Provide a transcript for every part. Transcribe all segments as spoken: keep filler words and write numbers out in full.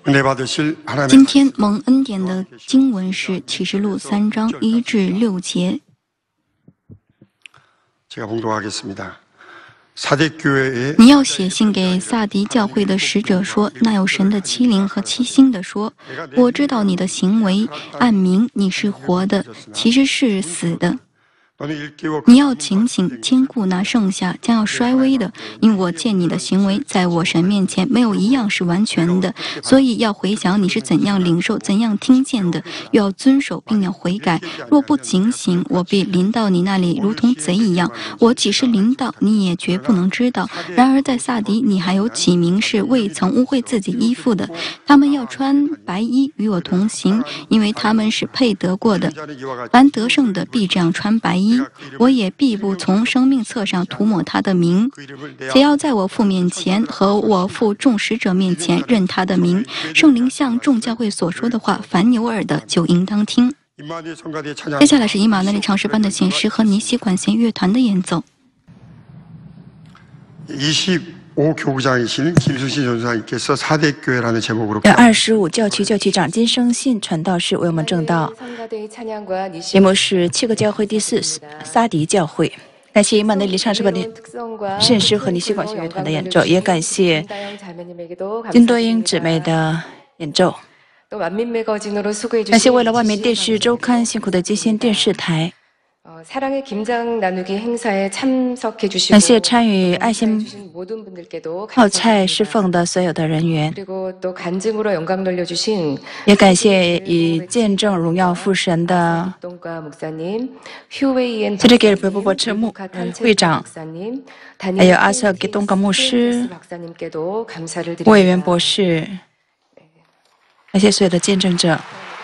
今天蒙恩典的经文是启示录三章一至六节。你要写信给撒狄教会的使者说，那有神的七灵和七星的说，我知道你的行为，暗明你是活的，其实是死的。你要警醒坚固那剩下将要衰微的，因我见你的行为在我神面前没有一样是完全的，所以要回想你是怎样领受怎样听见的，又要遵守并要悔改。若不警醒，我必临到你那里如同贼一样，我几时临到你也绝不能知道。然而在撒狄你还有几名是未曾污秽自己衣服的，他们要穿白衣与我同行，因为他们是配得过的。凡得胜的必这样穿白衣，我也必不从生命册上涂抹他的名，且要在我父面前和我父众使者面前认他的名。圣灵向众教会所说的话，凡有耳的就应当听。接下来是以马内利唱诗班的显示和尼西管弦乐团的演奏。 二十五教区教区长金生信传道士为我们正道，节目是七个教会第四撒狄教会。感谢以马内利唱诗班的圣诗和尼西管弦乐团的演奏，也感谢金多英姊妹的演奏。感谢为了外面电视周刊辛苦的基线电视台。感谢参与爱心泡菜侍奉的所有的人员，也感谢以见证荣耀父神的塞德给尔伯伯车牧会长，还有阿瑟给东港牧师、委员博士，感谢所有的见证者。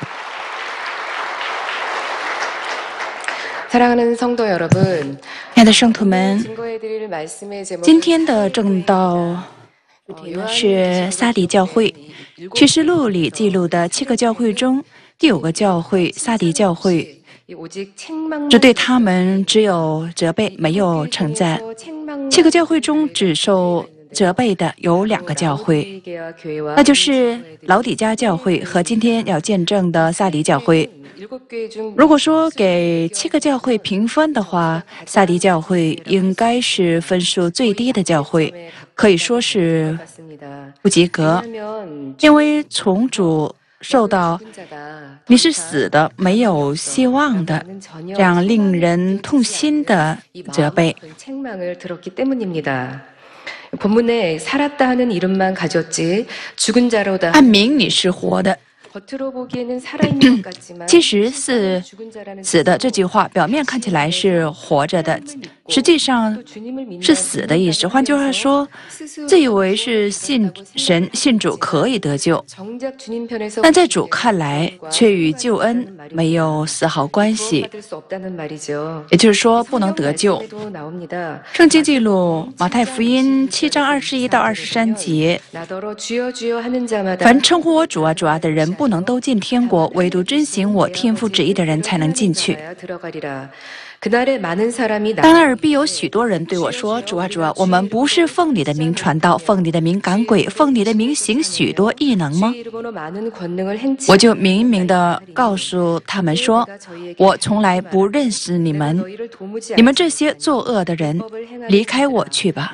亲爱的圣徒们，今天的正道主题是撒狄教会。启示录里记录的七个教会中，第五个教会撒狄教会，只对他们只有责备，没有称赞。七个教会中只受责备的有两个教会，那就是老底嘉教会和今天要见证的撒狄教会。如果说给七个教会评分的话，撒狄教会应该是分数最低的教会，可以说是不及格，因为从主受到你是死的，没有希望的，这样令人痛心的责备。按名你是活的，其实是死的。这句话表面看起来是活着的，实际上是死的意思。换句话说，自以为是信神信主可以得救，但在主看来却与救恩没有丝毫关系，也就是说不能得救。圣经记录马太福音七章二十一到二十三节，凡称呼我主啊主啊的人不能都进天国，唯独遵行我天父旨意的人才能进去。当那日必有许多人对我说，主啊主啊，我们不是奉你的名传道，奉你的名赶鬼，奉你的名行许多异能吗？我就明明地告诉他们说，我从来不认识你们，你们这些作恶的人，离开我去吧。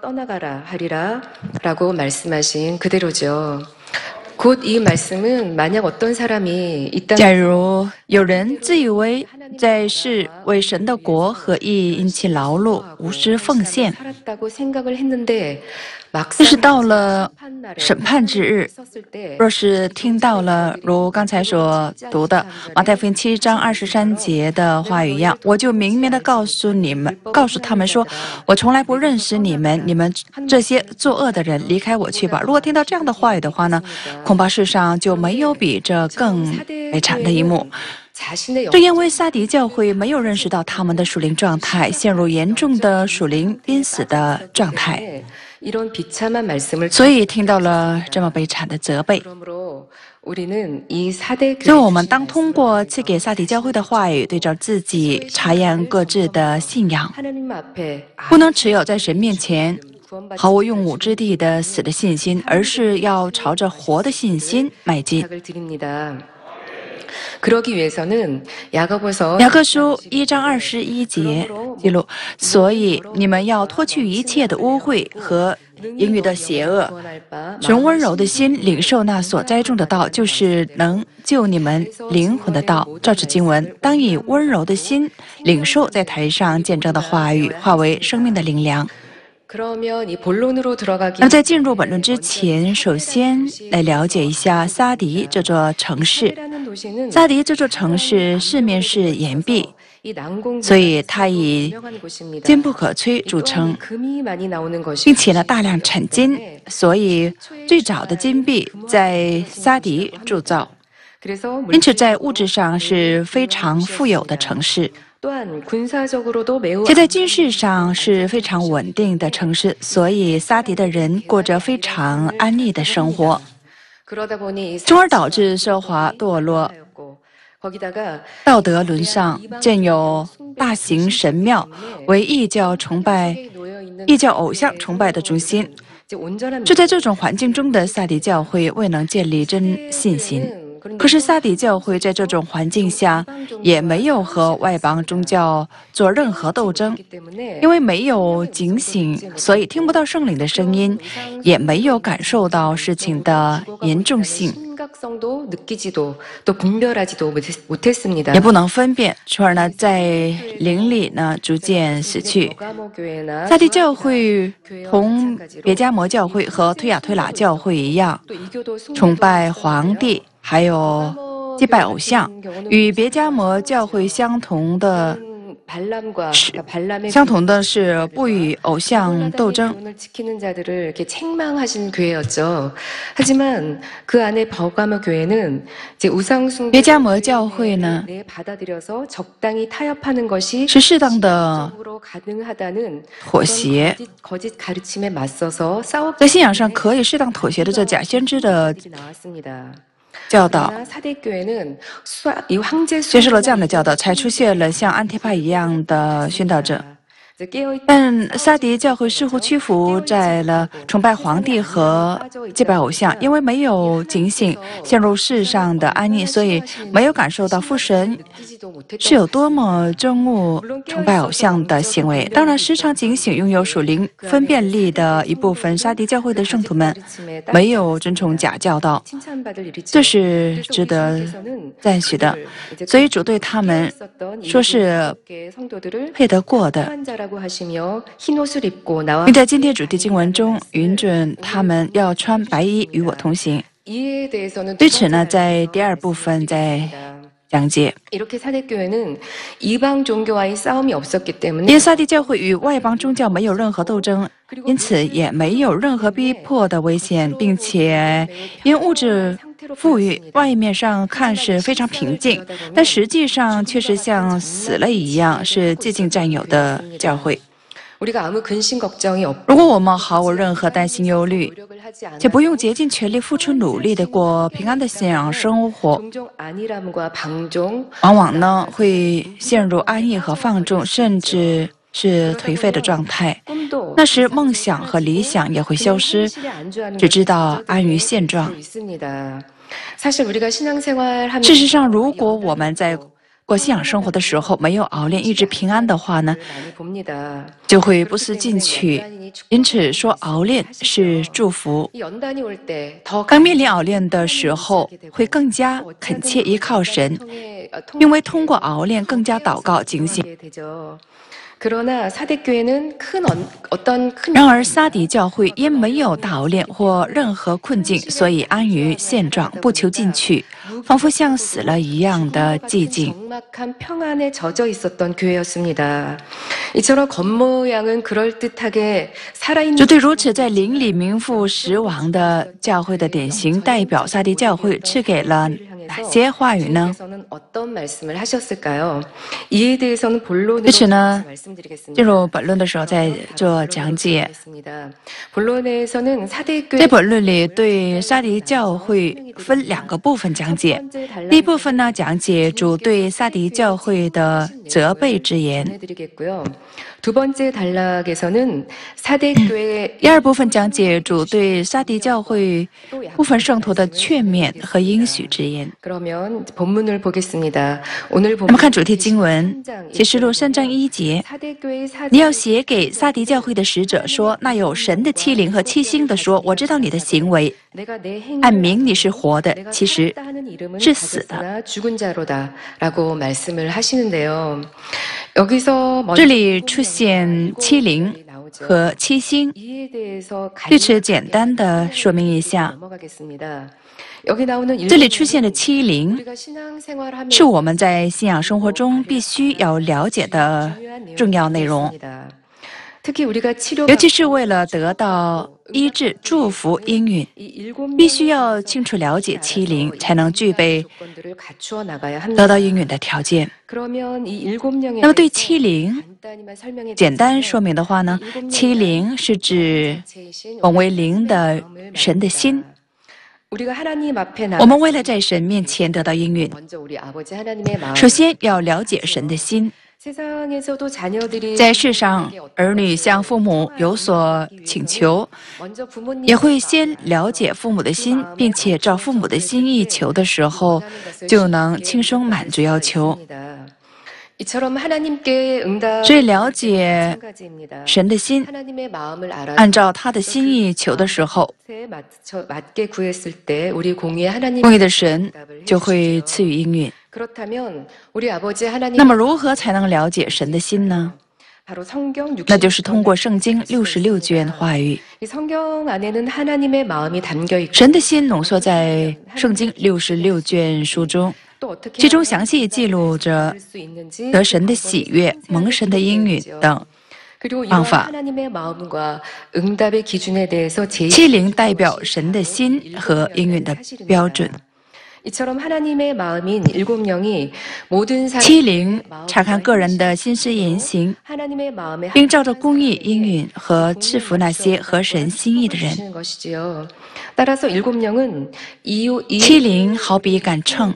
假如有人自以为在世为神的国和义因其劳碌无私奉献，但是到了审判之日，若是听到了如刚才所读的马太福音七章二十三节的话语一样，我就明明的告诉你们，告诉他们说，我从来不认识你们，你们这些作恶的人，离开我去吧。如果听到这样的话语的话呢，恐怕世上就没有比这更悲惨的一幕。正因为撒狄教会没有认识到他们的属灵状态，陷入严重的属灵濒死的状态，所以听到了这么悲惨的责备。所以我们当通过赐给撒狄教会的话语，对照自己查验各自的信仰，不能持有在神面前毫无用武之地的死的信心，而是要朝着活的信心迈进。雅各书一章二十一节记录，所以你们要脱去一切的污秽和言语的邪恶，纯温柔的心领受那所栽种的道，就是能救你们灵魂的道。照着经文，当以温柔的心领受在台上见证的话语，化为生命的灵粮。那在进入本论之前，首先来了解一下撒迪这座城市。撒迪这座城市四面是岩壁，所以它以坚不可摧著称，并且呢大量产金，所以最早的金币在撒迪铸造，因此在物质上是非常富有的城市。且在军事上是非常稳定的城市，所以撒迪的人过着非常安逸的生活，从而导致奢华堕落，道德沦丧，建有大型神庙为异教崇拜、异教偶像崇拜的中心。就在这种环境中的撒迪教会未能建立真信心。可是撒迪教会在这种环境下也没有和外邦宗教做任何斗争，因为没有警醒，所以听不到圣灵的声音，也没有感受到事情的严重性，也不能分辨，从而呢在灵里呢逐渐死去。撒迪教会同别迦摩教会和推雅推喇教会一样，崇拜皇帝，还有祭拜偶像。与别迦摩教会相同的是，相同的是不与偶像斗争。别迦摩教会呢，是适当的妥协，在信仰上可以适当妥协的这假先知的教导，接受了这样的教导，才出现了像安提帕一样的宣导者。但撒迪教会似乎屈服在了崇拜皇帝和祭拜偶像，因为没有警醒，陷入世上的安逸，所以没有感受到父神是有多么憎恶崇拜偶像的行为。当然，时常警醒、拥有属灵分辨力的一部分撒迪教会的圣徒们没有遵从假教导，这是值得赞许的。所以主对他们说是配得过的，并在今天主题经文中允准他们要穿白衣与我同行。对此呢，在第二部分在讲解。因撒迪教会与外邦宗教没有任何斗争，因此也没有任何逼迫的危险，并且因物质富裕，外面上看是非常平静，但实际上却是像死了一样，是寂静占有的教会。如果我们毫无任何担心忧虑，且不用竭尽全力付出努力的过平安的信仰生活，往往呢会陷入安逸和放纵，甚至是颓废的状态。那时梦想和理想也会消失，只知道安于现状。事实上，如果我们在过信仰生活的时候没有熬炼一直平安的话呢，就会不思进取。因此说熬炼是祝福。当面临熬炼的时候，会更加恳切依靠神，因为通过熬炼更加祷告警醒。然而撒迪教会因没有大熬炼或任何困境，所以安于现状，不求进取，仿佛像死了一样的寂静。这对如此在灵里名副实亡的教会的典型代表撒迪教会赐给了哪些话语呢？因此呢，进入本论的时候再做讲解。在本论里对撒迪教会分两个部分讲解。第一部分呢，讲解主对撒迪教会的责备之言。第二部分讲解主对撒迪教会部分圣徒的劝勉和应许之言。那么看主题经文，启示录三章一节，你要写给撒迪教会的使者说，那有神的七灵和七星的说，我知道你的行为，按名你是活的，其实是死的。这里出现七灵和七星，对此简单的说明一下。这里出现的七灵是我们在信仰生活中必须要了解的重要内容，尤其是为了得到医治、祝福、应允，必须要清楚了解七灵，才能具备得到应允的条件。那么对七灵简单说明的话呢，七灵是指本为灵的神的心。我们为了在神面前得到应允，首先要了解神的心。在世上，儿女向父母有所请求，也会先了解父母的心，并且照父母的心意求的时候，就能轻松满足要求。所以了解神的心，按照他的心意求的时候，公义的神就会赐予应允。那么如何才能了解神的心呢？那就是通过圣经六十六卷话语。神的心浓缩在圣经六十六卷书中，其中详细记录着得神的喜悦、蒙神的应允等方法。七灵代表神的心和应允的标准。七灵查看个人的心思言行，并照着公义应允和赐福那些合神心意的人。七灵好比一杆秤，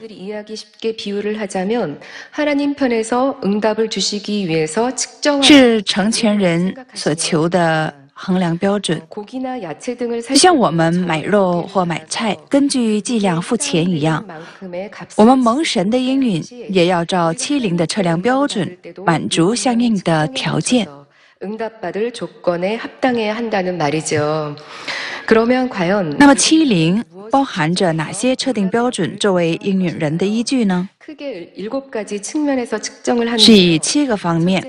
是成全人所求的衡量标准。就像我们买肉或买菜，根据计量付钱一样，我们蒙神的应允也要照七灵的测量标准，满足相应的条件。那么七灵包含着哪些测定标准作为应允人的依据呢？是以七个方面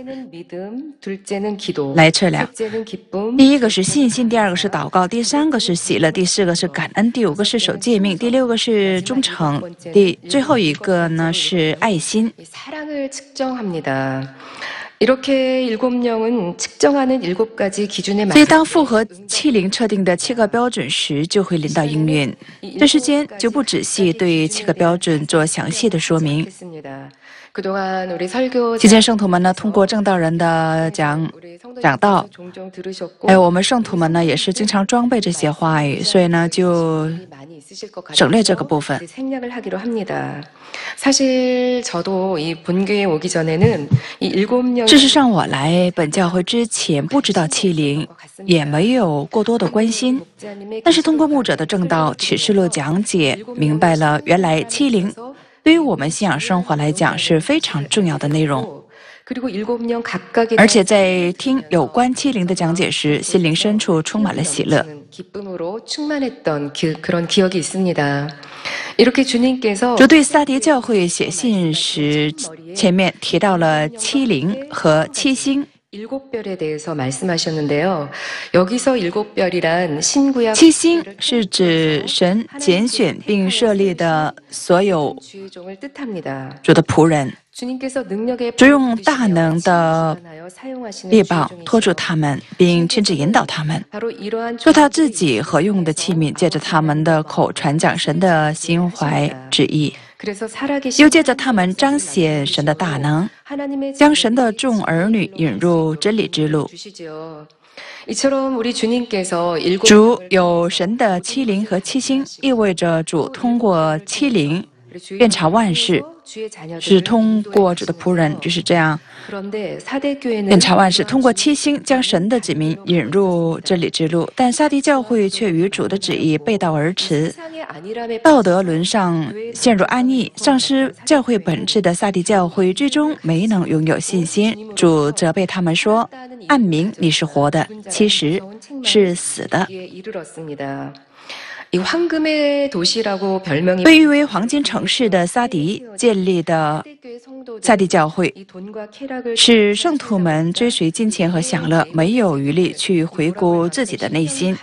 来测量。第一个是信心，第二个是祷告，第三个是喜乐，第四个是感恩，第五个是守诫命，第六个是忠诚，第最后一个呢是爱心。所以当符合七灵测定的七个标准时，就会临到应允。这时间就不仔细对七个标准做详细的说明。期间圣徒们呢，通过正道人的讲讲道，还有我们圣徒们呢，也是经常装备这些话语，所以呢就省略这个部分。事实上，我来本教会之前不知道七灵，也没有过多的关心。但是通过牧者的正道启示录讲解，明白了原来七灵对于我们信仰生活来讲是非常重要的内容。而且在听有关七灵的讲解时，心灵深处充满了喜乐。主对撒迪教会写信时，前面提到了七灵和七星。七星是指神拣选并设立的所有主的仆人，主用大能的臂膀托住他们，并亲自引导他们，做他自己合用的器皿，借着他们的口传讲神的心怀旨意，又借着他们彰显神的大能，将神的众儿女引入真理之路。 主有神的欺凌和欺心，意味着主通过欺凌遍察万事，是通过主的仆人，就是这样遍察万事，通过欺心将神的子民引入真理之路。但撒狄教会却与主的旨意背道而驰，道德沦丧，陷入安逸，丧失教会本质的撒狄教会最终没能拥有信心。主责备他们说，暗明你是活的，其实是死的。被誉为黄金城市的撒狄建立的撒狄教会，使圣徒们追随金钱和享乐，没有余力去回顾自己的内心。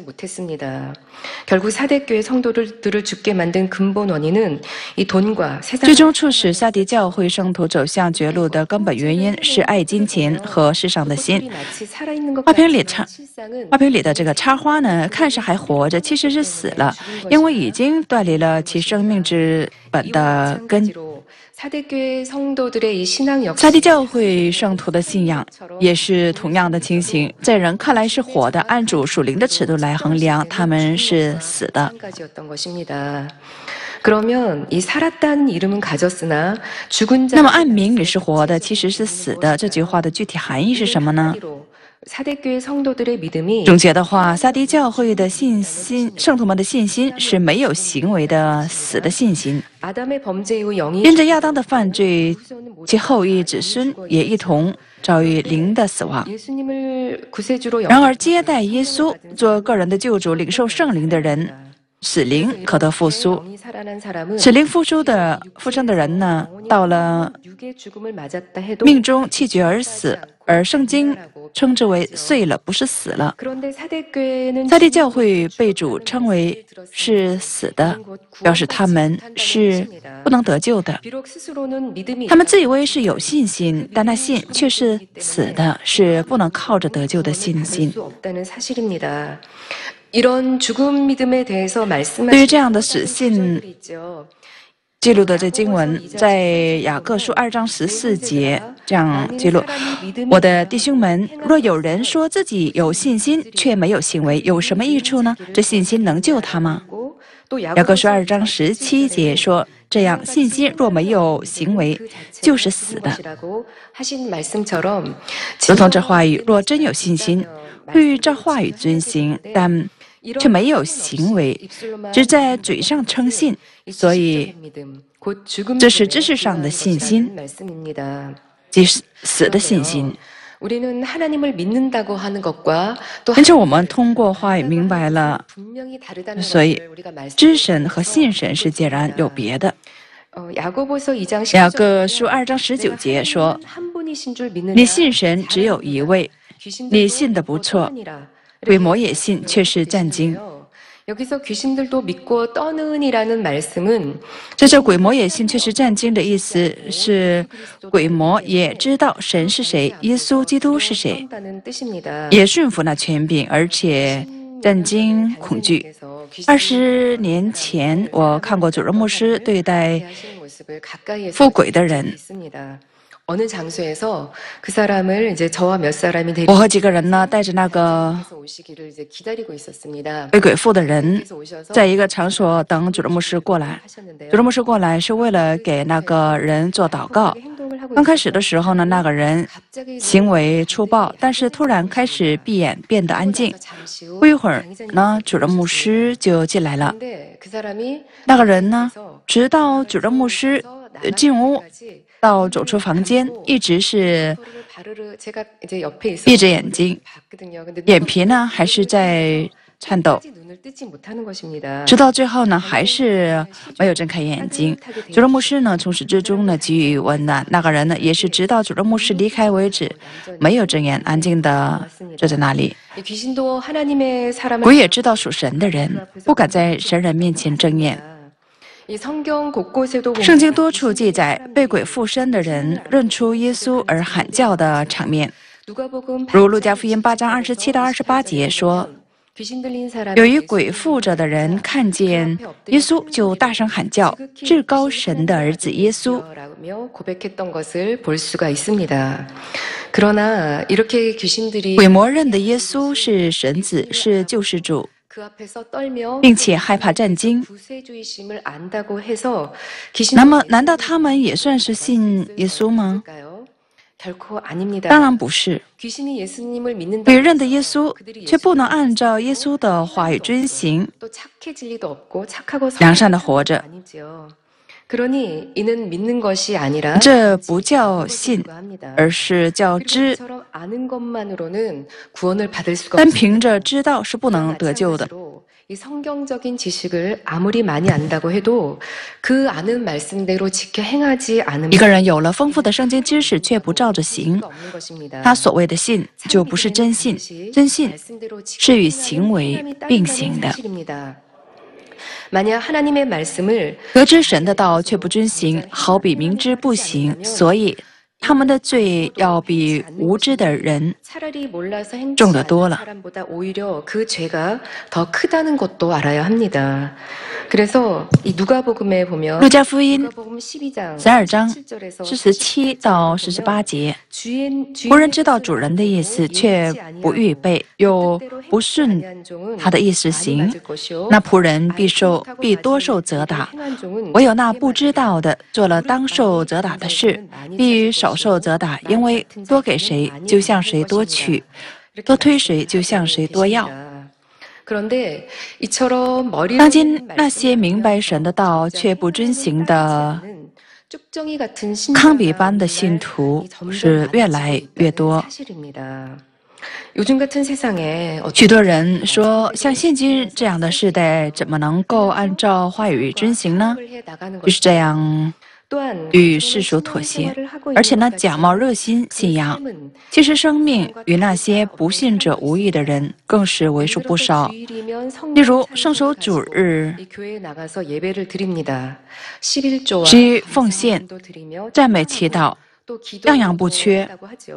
最终促使撒狄教会圣徒走向绝路的根本原因是爱金钱和世上的心。花瓶里插花瓶里的这个插花呢，看似还活着，其实是死了，因为已经断离了其生命之本的根。撒狄教会圣徒的信仰也是同样的情形，在人看来是活的，按主属灵的尺度来衡量，他们是死的。那么暗明你是活的，其实是死的，这句话的具体含义是什么呢？总结的话，撒狄教会的信心，圣徒们的信心是没有行为的死的信心。因着亚当的犯罪，其后裔子孙也一同遭遇灵的死亡。然而接待耶稣做个人的救主，领受圣灵的人，死灵可得复苏。死灵复苏的复生的人呢，到了命中气绝而死，而圣经称之为碎了，不是死了。撒狄教会被主称为是死的，表示他们是不能得救的。他们自以为是有信心，但那信却是死的，是不能靠着得救的信心。对于这样的死信记录的这经文，在雅各书二章十四节这样记录：我的弟兄们，若有人说自己有信心，却没有行为，有什么益处呢？这信心能救他吗？雅各书二章十七节说，这样信心若没有行为，就是死的。如同这话语，若真有信心，会照话语遵行，但却没有行为，只在嘴上称信，所以这是知识上的信心，即死的信心。因此我们通过话语明白了，所以知神和信神是截然有别的。雅各书二章十九节说，你信神只有一位，你信得不错，鬼魔也信，却是战惊。这叫鬼魔也信，却是战惊的意思是，鬼魔也知道神是谁，耶稣基督是谁，也顺服那权柄，而且战惊恐惧。二十年前，我看过主任牧师对待附鬼的人。我和几个人呢，带着那个被鬼附的人，在一个场所等主任牧师过来。主任牧师过来是为了给那个人做祷告。刚开始的时候呢，那个人行为粗暴，但是突然开始闭眼，变得安静。不一会儿呢，主任牧师就进来了。那个人呢，直到主任牧师进屋到走出房间，一直是闭着眼睛，眼皮呢还是在颤抖，直到最后呢还是没有睁开眼睛。主任牧师呢从始至终呢给予温暖，那个人呢也是直到主任牧师离开为止，没有睁眼，安静的坐在那里。鬼也知道属神的人不敢在神人面前睁眼。圣经多处记载被鬼附身的人认出耶稣而喊叫的场面，如路加福音八章二十七到二十八节说，有一鬼附着的人看见耶稣就大声喊叫，至高神的儿子耶稣。 鬼魔认的耶稣是神子，是救世主，并且害怕战惊。那么，难道他们也算是信耶稣吗？当然不是。鬼认的耶稣，却不能按照耶稣的话语遵行，良善的活着。这不叫信，而是叫知。单凭着知道是不能得救的。一个人有了丰富的圣经知识，却不照着行，他所谓的信就不是真信。真信是与行为并行的。得知神的道却不遵行，好比明知不行，所以他们的罪要比无知的人重得多了。路加福音十二章四十七到四十八节，仆人知道主人的意思，却不预备，又不顺他的意思行，那仆人必受必多受责打；唯有那不知道的，做了当受责打的事，必少受责打，因为多给谁，就向谁多取；多推谁，就向谁多要。当今那些明白神的道却不遵行的糠秕般的信徒是越来越多。许多人说，像现今这样的时代，怎么能够按照话语遵行呢？就是这样与世俗妥协，而且呢，假冒热心信仰，其实生命与那些不信者无异的人更是为数不少。例如圣守主日、十一奉献、赞美祈祷，样样不缺。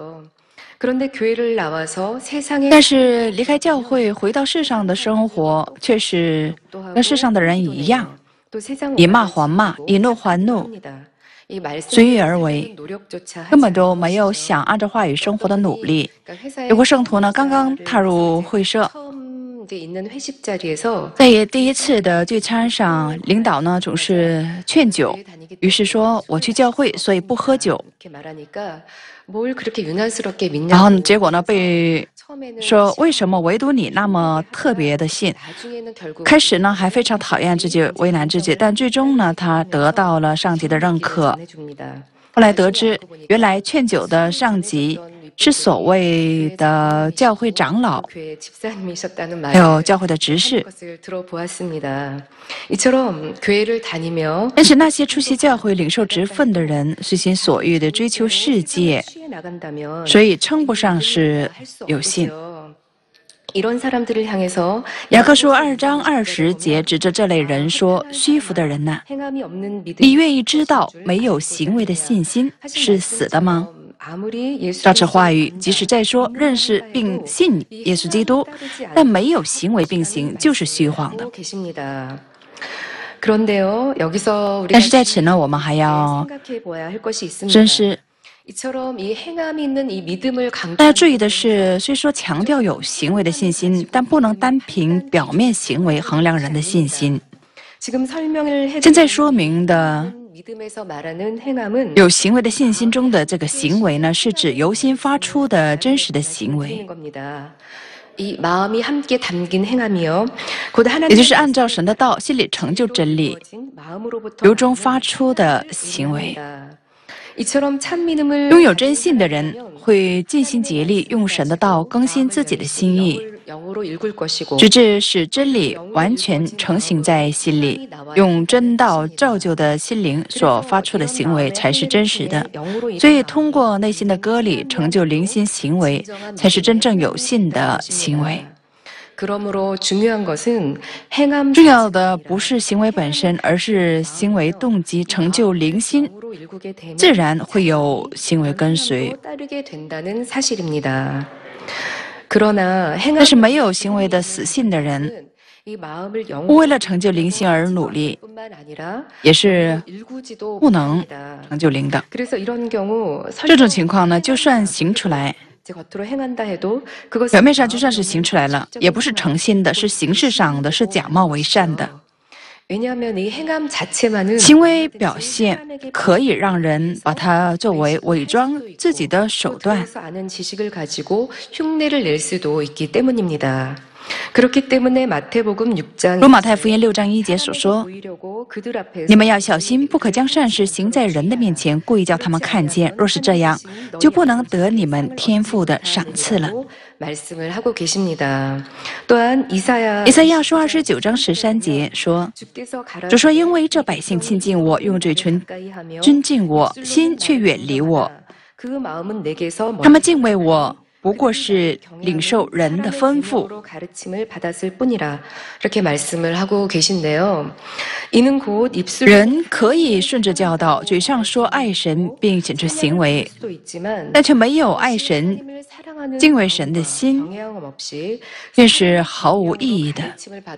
但是离开教会回到世上的生活，却是跟世上的人一样，以骂还骂，以怒还怒，随遇而为，根本都没有想按照话语生活的努力。有个圣徒呢，刚刚踏入会社，在第一次的聚餐上，领导呢总是劝酒，于是说我去教会，所以不喝酒。然后结果呢，被说为什么唯独你那么特别的信？开始呢还非常讨厌自己，为难自己，但最终呢，他得到了上级的认可。后来得知，原来劝酒的上级是所谓的教会长老，还有教会的执事。但是那些出席教会领受职分的人，随心所欲地追求世界，所以称不上是有信。雅各书二章二十节指着这类人说：虚浮的人呐，你愿意知道没有行为的信心是死的吗？照此话语，即使再说认识并信耶稣基督，但没有行为并行，就是虚晃的。但是在此呢，我们还要深思。大家注意的是，虽说强调有行为的信心，但不能单凭表面行为衡量人的信心。现在说明的有行为的信心中的这个行为呢，是指由心发出的真实的行为，也就是按照神的道，心里成就真理，由衷发出的行为。拥有真信的人会尽心竭力用神的道更新自己的心意，直至使真理完全成型在心里。用真道造就的心灵所发出的行为才是真实的，所以通过内心的割礼成就灵心行为，才是真正有信的行为。重要的不是行为本身，而是行为动机成就灵心，自然会有行为跟随。但是没有行为的死信的人， 为了成就灵性而努力，也是不能成就灵的。这种情况呢，就算行出来，表面上就算是行出来了，也不是诚心的，是形式上的，是假冒为善的。行为表现可以让人把它作为伪装自己的手段。如马太福音六章一节所说，你们要小心，不可将善事行在人的面前，故意叫他们看见，若是这样，就不能得你们天父的赏赐了。以赛亚书二十九章十三节说，主说，因为这百姓亲近我，用嘴唇尊敬我，心却远离我，他们敬畏我，不过是领受人的吩咐。人可以顺着教导，嘴上说爱神并显出行为，但却没有爱神、敬畏神的心，便是毫无意义的。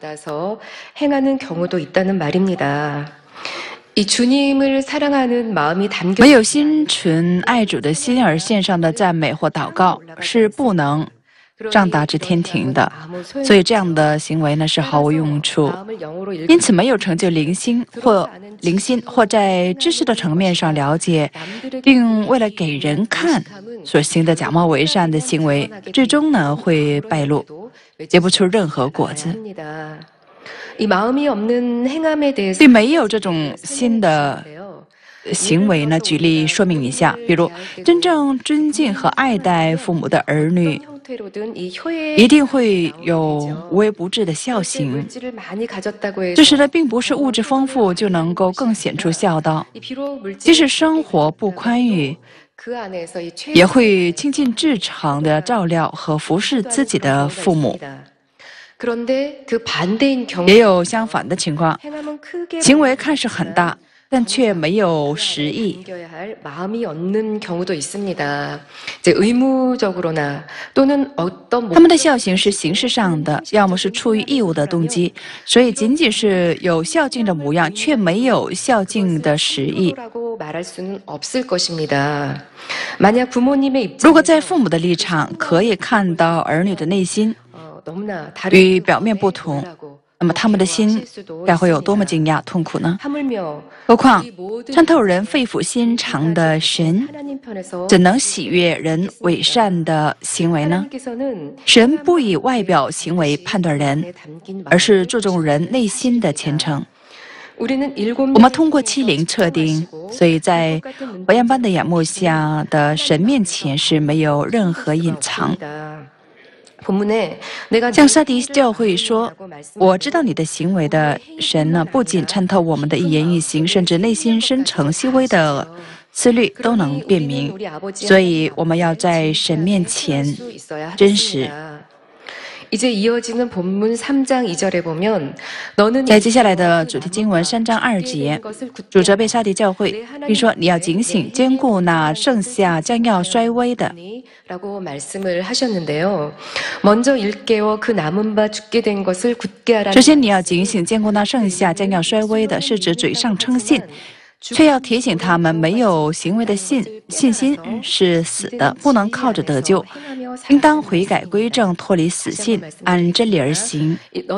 没有心存爱主的心而献上的赞美或祷告是不能上达至天庭的，所以这样的行为呢是毫无用处。因此，没有成就灵心或灵心或在知识的层面上了解，并为了给人看所行的假冒为善的行为，最终呢会败露，结不出任何果子。并没有这种新的行为呢，举例说明一下，比如真正尊敬和爱戴父母的儿女，一定会有无微不至的孝行。这时呢，并不是物质丰富就能够更显出孝道，即使生活不宽裕，也会倾尽至诚的照料和服侍自己的父母。也有相反的情况，行为看似很大，但却没有实意。他们的孝行是形式上的，要么是出于义务的动机，所以仅仅是有孝敬的模样，却没有孝敬的实意。如果在父母的立场可以看到儿女的内心与表面不同，那么他们的心该会有多么惊讶痛苦呢？何况参透人肺腑心肠的神，怎能喜悦人伪善的行为呢？神不以外表行为判断人，而是注重人内心的虔诚。我们通过欺凌测定，所以在火焰般的眼目下的神面前是没有任何隐藏。像撒狄教会说，我知道你的行为的神呢，不仅参透我们的一言一行，甚至内心深层细微的思虑都能辨明，所以我们要在神面前真实。在接下来的主题经文三章二节，主责备撒狄教会，并说你要警醒，兼顾那剩下将要衰微的。首先，你要警醒，兼顾那剩下将要衰微的，是指嘴上称信，却要提醒他们，没有行为的信信心是死的，不能靠着得救，应当悔改归正，脱离死信，按真理而行。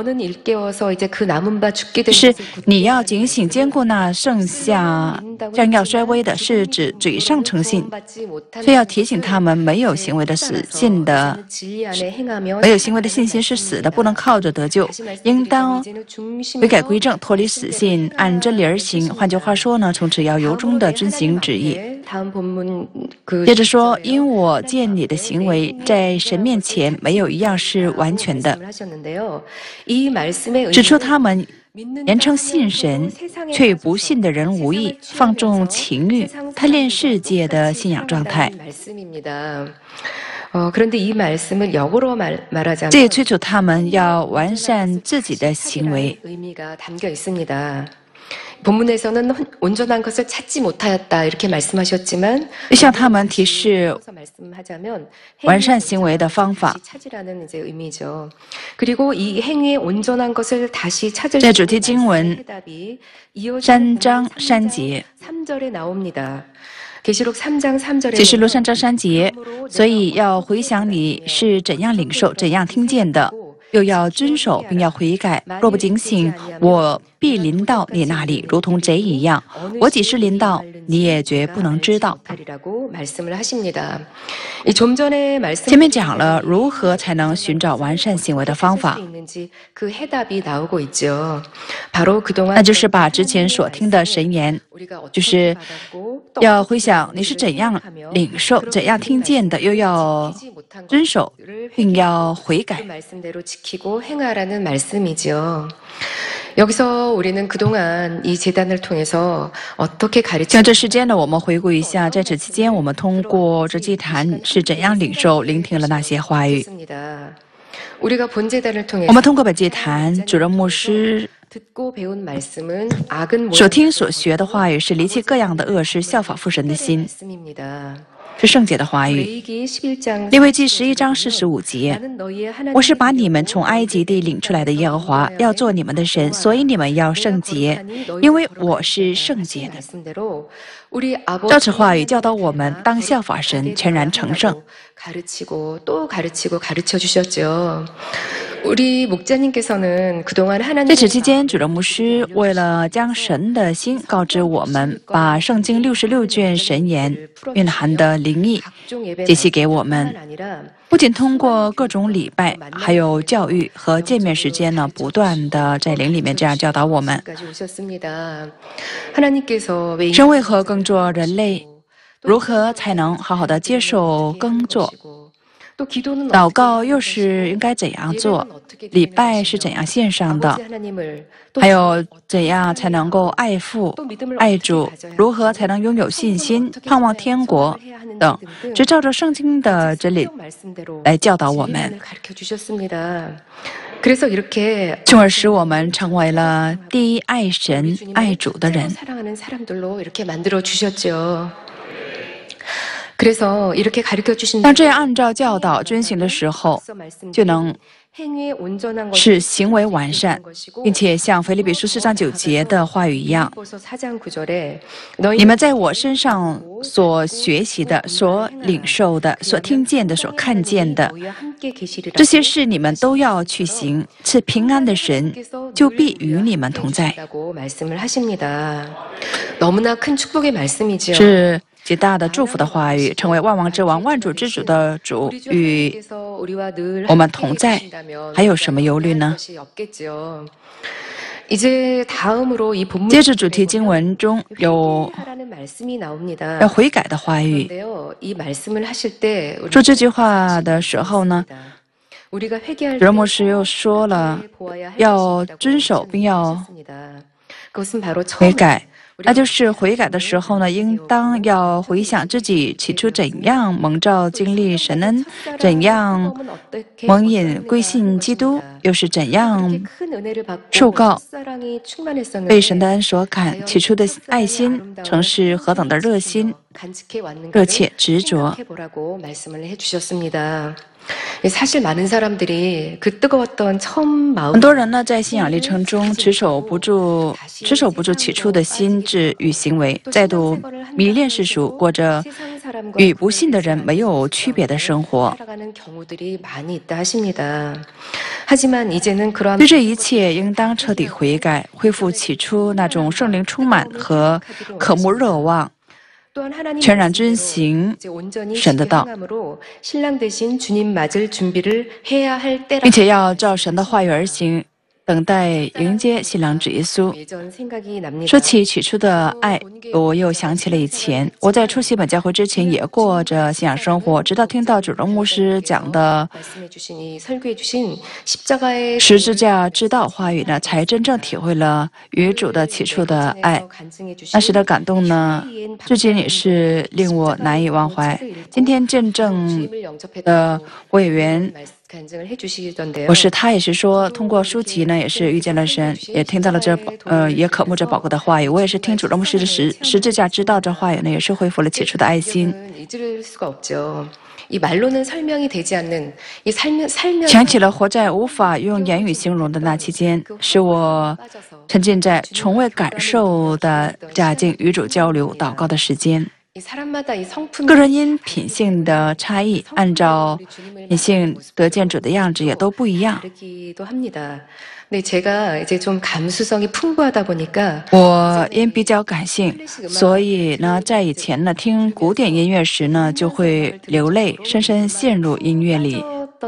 是你要警醒，兼顾那剩下将要衰微的，是指嘴上称信，却要提醒他们，没有行为的死信的，没有行为的信心是死的，不能靠着得救，应当悔改归正，脱离死信，按真理而行。换句话说呢，从此要由衷的遵行旨意。接着说，因我见你的行为在神面前没有一样是完全的，指出他们言称信神，却与不信的人无异，放纵情欲，贪恋世界的信仰状态。这也催促他们要完善自己的行为。 본문에서는 온전한 것을 찾지 못하였다 이렇게 말씀하셨지만, 向他们提示完善行为的方法。 찾으라는 이제 의미죠. 그리고 이 행위의 온전한 것을 다시 찾을 수 在主题经文 三章三节 삼 절에 나옵니다. 계시록 삼 장 삼 절에 启示录三章三节，所以要回想你是怎样领受、怎样听见的，又要遵守，并要悔改。若不警醒，我必临到你那里，如同贼一样。我几时临到，你也绝不能知道。 前面讲了如何才能寻找完善行为的方法，那就是把之前所听的神言，就是要回想你是怎样领受、怎样听见的，又要遵守，并要悔改。 여기서 우리는 그동안 이 재단을 통해서 어떻게 가르쳐 像这时间呢，我们回顾一下，在此期间，我们通过这祭坛是怎样领受、聆听了那些话语。 우리가 본 재단을 통해서 我们通过本祭坛，主任牧师 듣고 배운 말씀은 악은 所听所学的话语是离弃各样的恶事，效法父神的心， 말씀입니다. 是圣洁的话语。 레위기 십일 장 利未记十一章四十五节， 나는 너희의 하나님 我是把你们从埃及地领出来的耶和华，要做你们的神，所以你们要圣洁，因为我是圣洁的。 말씀대로 우리 아버지 照此话语教导我们，当效法神，全然成圣。 가르치고 또 가르치고 가르쳐 주셨죠. 우리 목자님께서는 그동안 在 하나님 此期间，主任牧师为了将神的心告知我们，把圣经六十六卷神言蕴含的灵意解析给我们。 不仅通过各种礼拜，还有教育和见面时间呢，不断的在灵里面这样教导我们。 하나님께서 왜 神为何耕作人类？如何才能好好的接受耕作？ 또 기도는 祷告又是应该怎样做？礼拜是怎样献上的？ 하나님을 还有怎样才能够爱父、爱主？如何才能拥有信心、盼望天国等？只照着圣经的真理 말씀대로 来教导我们， 가르쳐 주셨습니다. 그래서 이렇게 从而使我们成为了第一爱神、爱主的人。 사랑하는 사람들로 이렇게 만들어 주셨죠. 그래서 이렇게 가르쳐 주신 当这样按照教导遵行的时候，就能 행위의 온전한 것 使行为完善，并且像腓立比书四章九节的话语一样， 보서 사 장 구 절에 你们在我身上所学习的、所领受的、所听见的、所看见的， 너희와 함께 계시리라 这些事你们都要去行。赐平安的神就必与你们同在。 라고 말씀을 하십니다. 너무나 큰 축복의 말씀이지요. 是极大的祝福的话语，成为万王之王、万主之主的主，与 우리와 늘 我们同在，还有什么忧虑呢？ 것이 없겠죠. 이제 다음으로 이 본문 接着主题经文中有 하라는 말씀이 나옵니다. 要悔改的话语。 그런데요, 이 말씀을 하실 때 说这句话的时候呢， 우리가 회개할 主任牧师又说了，要遵守并要 그것은 바로 悔 처음 改。 那就是悔改的时候呢，应当要回想自己起初怎样蒙召经历神恩，怎样蒙引归信基督，又是怎样 큰 은혜를 받고 受告 사랑이 충만했었는데 被神的恩所感，起初的爱心曾是何等的热心、 간직해 왔는가를 热切、执着。 생각해보라고 말씀을 해주셨습니다. 사실 많은 사람들이 그 뜨거웠던 처음 마음 很多人呢，在信仰历程中持守不住、持守不住起初的心智与行为，再度迷恋世俗，过着 세상 사람과 与不信的人没有区别的生活。 살아가는 경우들이 많이 있다 하십니다. 하지만 이제는 그러한 对这一切，应当彻底悔改，恢复起初那種圣灵充满和渴慕热望， 또한 하나님 全然遵行 이제 온전히 神的道， 행함으로 신랑 대신 주님 맞을 준비를 해야 할 때라. 并且要照神的话语而行，等待迎接新郎主耶稣。 예전 생각이 납니다. 说起起初的爱，我又想起了以前，我在出席本教会之前也过着信仰生活，直到听到主任牧师讲的 말씀해 주신 이 설교해 주신 십자가의 十字架之道话语呢，才真正体会了与主的起初的爱。 간증해 주신 那时的感动呢，至今也是令我难以忘怀。今天见证 주님을 영접했던 的委员不是，他也是说通过书籍呢，也是遇见了神，也听到了这呃，也渴慕着宝贵的话语。我也是听主罗牧师的十十字架，知道这话语呢，也是恢复了起初的爱心。想起了活在无法用言语形容的那期间，使我沉浸在从未感受的假境与主交流祷告的时间。个人因品性的差异，按照品性得见主的样子也都不一样。我因比较感性，所以呢，在以前呢听古典音乐时呢，就会流泪，深深陷入音乐里。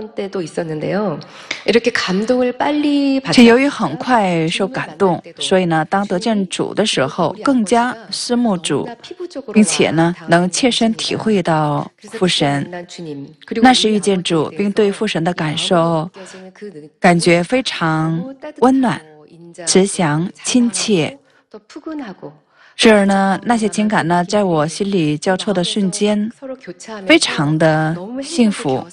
且由于很快受感动，所以呢，当得见主的时候，更加思慕主，并且呢，能切身体会到父神。那时遇见主，并对父神的感受，感觉非常温暖、慈祥、亲切。是而呢，那些情感呢，在我心里交错的瞬间，非常的幸福。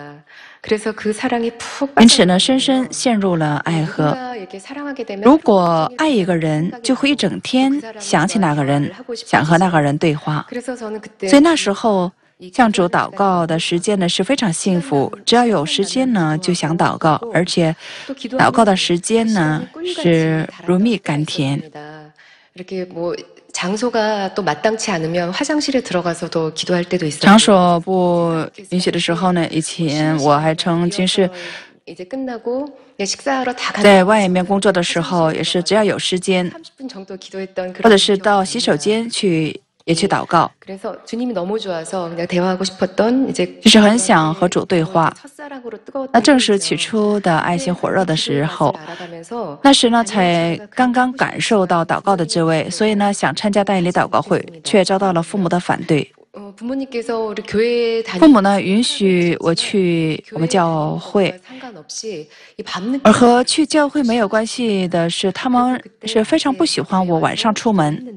因此呢，深深陷入了爱河。如果爱一个人，就会一整天想起那个人，想和那个人对话。所以那时候向主祷告的时间呢是非常幸福，只要有时间呢就想祷告，而且祷告的时间呢是如蜜甘甜。场所不允许的时候呢，以前我还曾经是在外面工作的时候，也是只要有时间，或者是到洗手间去也去祷告，就是很想和主对话。那正是起初的爱心火热的时候，那时呢才刚刚感受到祷告的滋味，所以呢想参加代理祷告会，却遭到了父母的反对。父母呢允许我去我们教会，而和去教会没有关系的是，他们是非常不喜欢我晚上出门。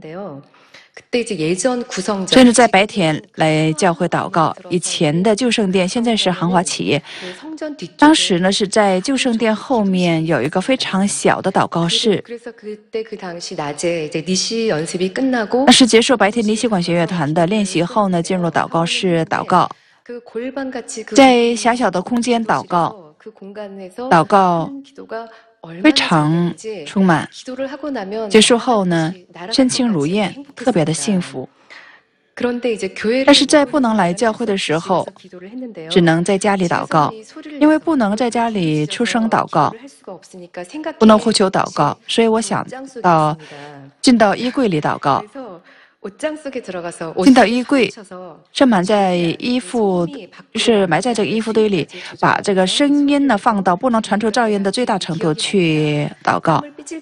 甚至在白天来教会祷告。以前的旧圣殿现在是航华企业，当时呢是在旧圣殿后面有一个非常小的祷告室。那是结束白天尼西管弦乐团的练习后呢，进入祷告室祷告，在狭小的空间祷告，祷告非常充满。结束后呢，身轻如燕，特别的幸福。但是在不能来教会的时候，只能在家里祷告，因为不能在家里出声祷告，不能呼求祷告，所以我想到进到衣柜里祷告。进到衣柜，是埋在衣服，是埋在这个衣服堆里，把这个声音呢放到不能传出噪音的最大程度去祷告。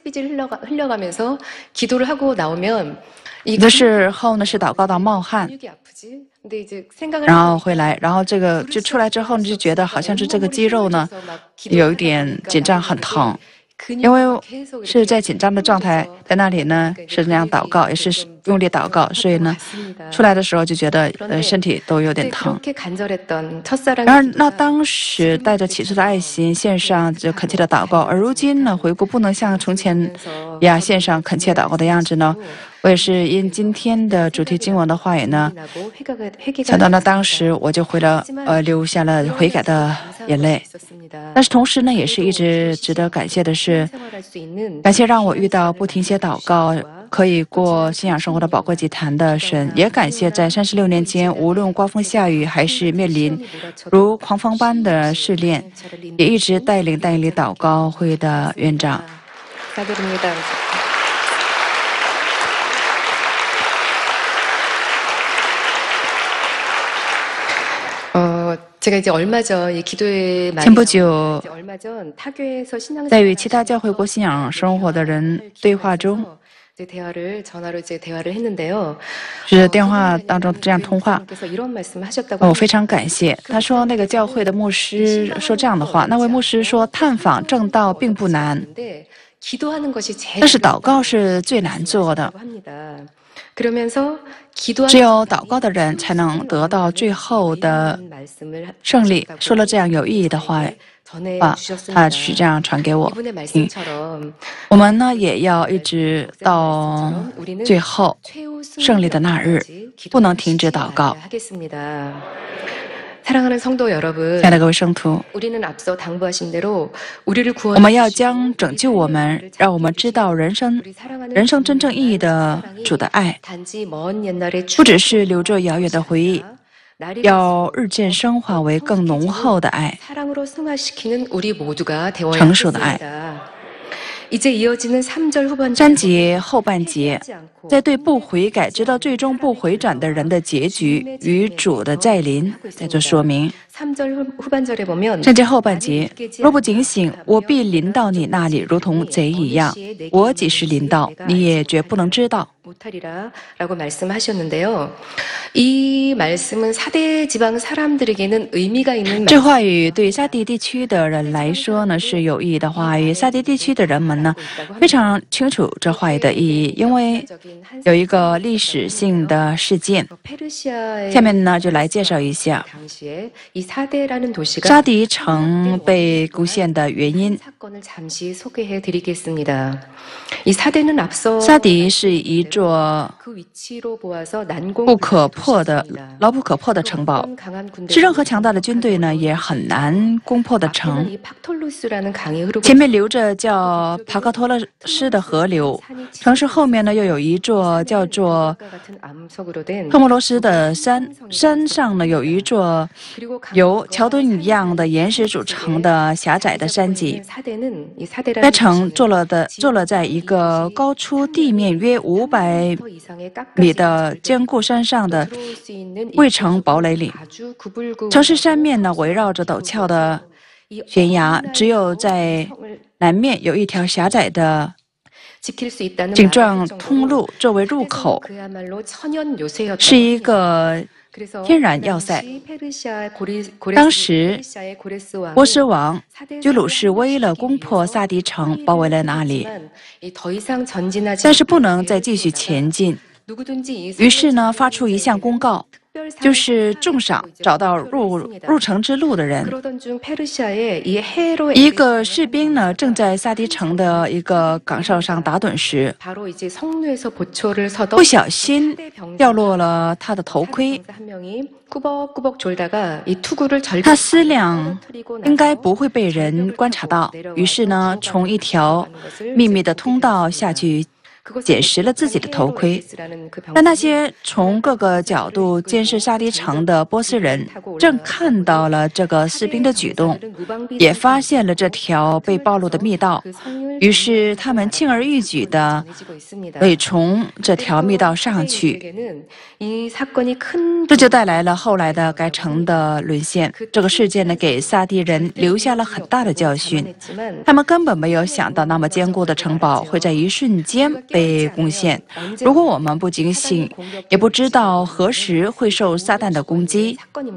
有的时候呢是祷告到冒汗，然后回来，然后这个就出来之后呢，就觉得好像是这个肌肉呢有一点紧张，很疼。因为是在紧张的状态，在那里呢是那样祷告，也是用力祷告，所以呢出来的时候就觉得呃身体都有点疼。然而那当时带着起初的爱心献上就恳切的祷告，而如今呢回顾不能像从前呀献上恳切祷告的样子呢，我也是因今天的主题经文的话语呢，想到了当时我就回了呃流下了悔改的眼泪。但是同时呢，也是一直值得感谢的是，感谢让我遇到不停歇祷告可以过信仰生活的宝贵祭坛的神，也感谢在三十六年间无论刮风下雨还是面临如狂风般的试炼，也一直带领带领祷告会的院长。前不久，在与其他教会过信仰生活的人对话中，是电话当中这样通话，我非常感谢。他说那个教会的牧师说这样的话，那位牧师说探访正道并不难，但是祷告是最难做的。 只有祷告的人才能得到最后的胜利。说了这样有意义的话，啊，他是这样传给我听。我们呢也要一直到最后胜利的那日，不能停止祷告。亲爱的各位圣徒，我们要将拯救我们，让我们知道人生人生真正意义的主的爱，不只是留着遥远的回忆，要日渐升华为更浓厚的爱，成熟的爱。三节后半节，在对不悔改直到最终不回转的人的结局与主的再临在做说明。三节后半节，若不警醒，我必临到你那里，如同贼一样。我几时临到，你也绝不能知道。这话语对沙迪地区的人来说呢是有意义的话语。沙迪地区的人们呢非常清楚这话语的意义，因为有一个历史性的事件。下面呢就来介绍一下沙迪城被攻陷的原因。沙迪是一座不可破的牢不可破的城堡，是任何强大的军队呢也很难攻破的城。前面流着叫帕克托勒斯的河流，城市后面呢又有一座叫做赫莫罗斯的山，山上呢有一座由桥墩一样的岩石组成的狭窄的山脊。该城坐落的坐落在一个高出地面约五百米的坚固山上的卫城堡垒里。城市山面呢围绕着陡峭的悬崖，只有在南面有一条狭窄的井状通路作为入口，是一个天然要塞。当时波斯王居鲁士为了攻破萨迪城，包围了那里，但是不能再继续前进，于是呢发出一项公告，就是重赏找到入入城之路的人。一个士兵呢正在萨迪城的一个岗哨上打盹时，不小心掉落了他的头盔。他思量应该不会被人观察到，于是呢从一条秘密的通道下去捡拾了自己的头盔。但那些从各个角度监视沙迪城的波斯人正看到了这个士兵的举动，也发现了这条被暴露的密道，于是他们轻而易举地伪从这条密道上去。这就带来了后来的该城的沦陷。这个事件呢给萨迪人留下了很大的教训，他们根本没有想到那么坚固的城堡会在一瞬间被攻陷。如果我们不警醒，也不知道何时会受撒旦的攻击。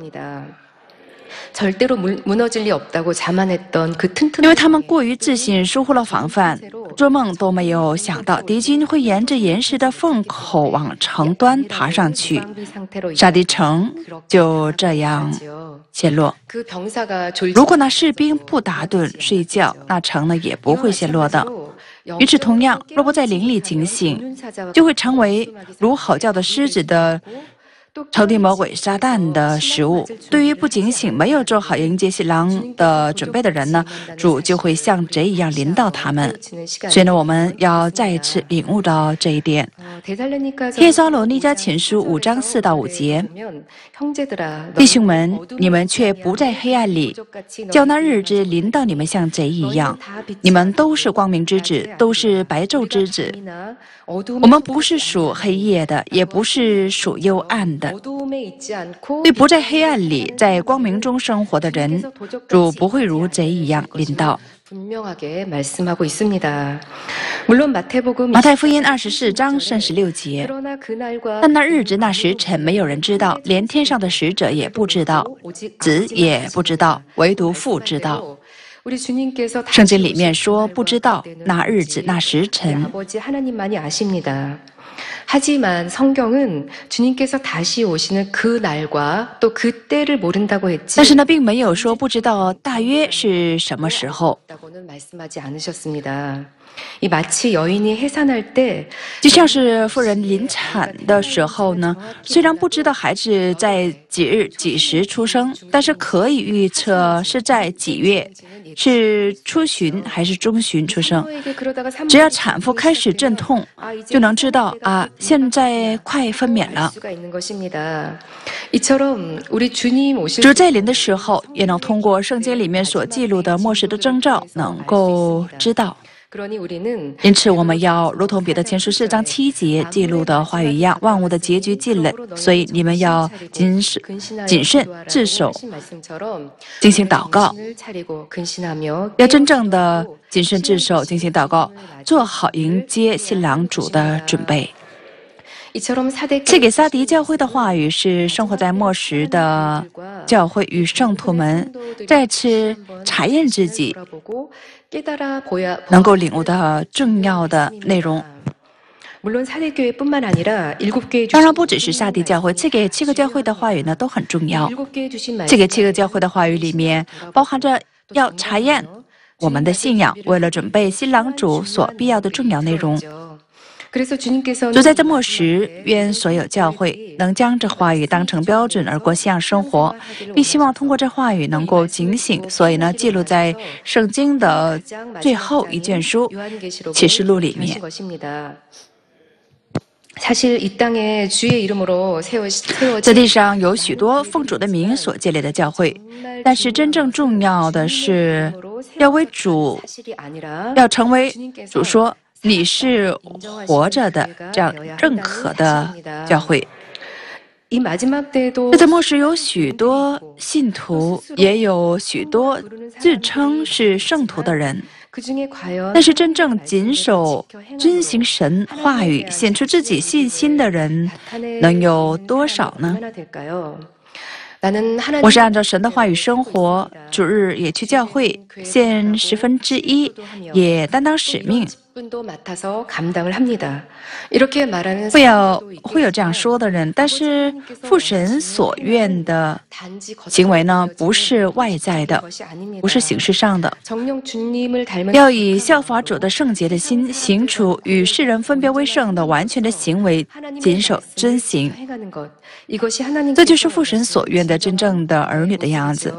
因为他们过于自信，疏忽了防范，做梦都没有想到敌军会沿着岩石的缝口往城端爬上去，沙迪城就这样陷落。如果那士兵不打盹睡觉，那城呢也不会陷落的。与此同样，若不在灵里警醒，就会成为如吼叫的狮子的仇敌魔鬼撒旦的食物。对于不警醒、没有做好迎接新郎的准备的人呢，主就会像贼一样临到他们。所以呢，我们要再一次领悟到这一点。帖撒罗尼迦前书五章四到五节，弟兄们，你们却不在黑暗里，叫那日子临到你们像贼一样。你们都是光明之子，都是白昼之子。我们不是属黑夜的，也不是属幽暗的。对不在黑暗里，在光明中生活的人，主不会如贼一样临到。马太福音二十四章三十六节，但那日子那时辰没有人知道，连天上的使者也不知道，子也不知道，唯独父知道。圣经里面说不知道那日子那时辰。 하지만 성경은 주님께서 다시 오시는 그 날과 또 그 때를 모른다고 했지. 但是呢，并没有说不知道大约是什么时候。 라고는 말씀하지 않으셨습니다. 이 마치 여인이 해산할 때 就像是妇人临产的时候呢，虽然不知道孩子在几日几时出生，但是可以预测是在几月，是初旬还是中旬出生。只要产妇开始阵痛，就能知道啊，现在快分娩了。 主再临的时候，也能通过圣经里面所记录的末世的征兆，能够知道。 因此，我们要如同彼得前书四章七节记录的话语一样，万物的结局近了，所以你们要谨慎、谨慎自守，进行祷告，要真正的谨慎自守，进行祷告，做好迎接新郎主的准备。 赐给撒狄教会的话语是生活在末时的教会与圣徒们再次查验自己，能够领悟的重要的内容。当然，不只是撒狄教会，赐给七个教会的话语呢都很重要。赐给七个教会的话语里面包含着要查验我们的信仰，为了准备新郎主所必要的重要内容。 主在这末时，愿所有教会能将这话语当成标准而过信仰生活，并希望通过这话语能够警醒。所以呢，记录在圣经的最后一卷书《启示录》里面。 在地上有许多奉主的名所建立的教会，但是真正重要的是要为主，要成为主说 你是活着的，这样认可的教会。在末世有许多信徒，也有许多自称是圣徒的人，但是真正谨守、遵行神话语、显出自己信心的人，能有多少呢？ 我是按照神的话语生活，主日也去教会，献十分之一，也担当使命。 会有会有这样说的人，但是父神所愿的行为呢，不是外在的，不是形式上的，要以效法主的圣洁的心，行出与世人分别为圣的完全的行为，谨守遵行。这就是父神所愿的真正的儿女的样子。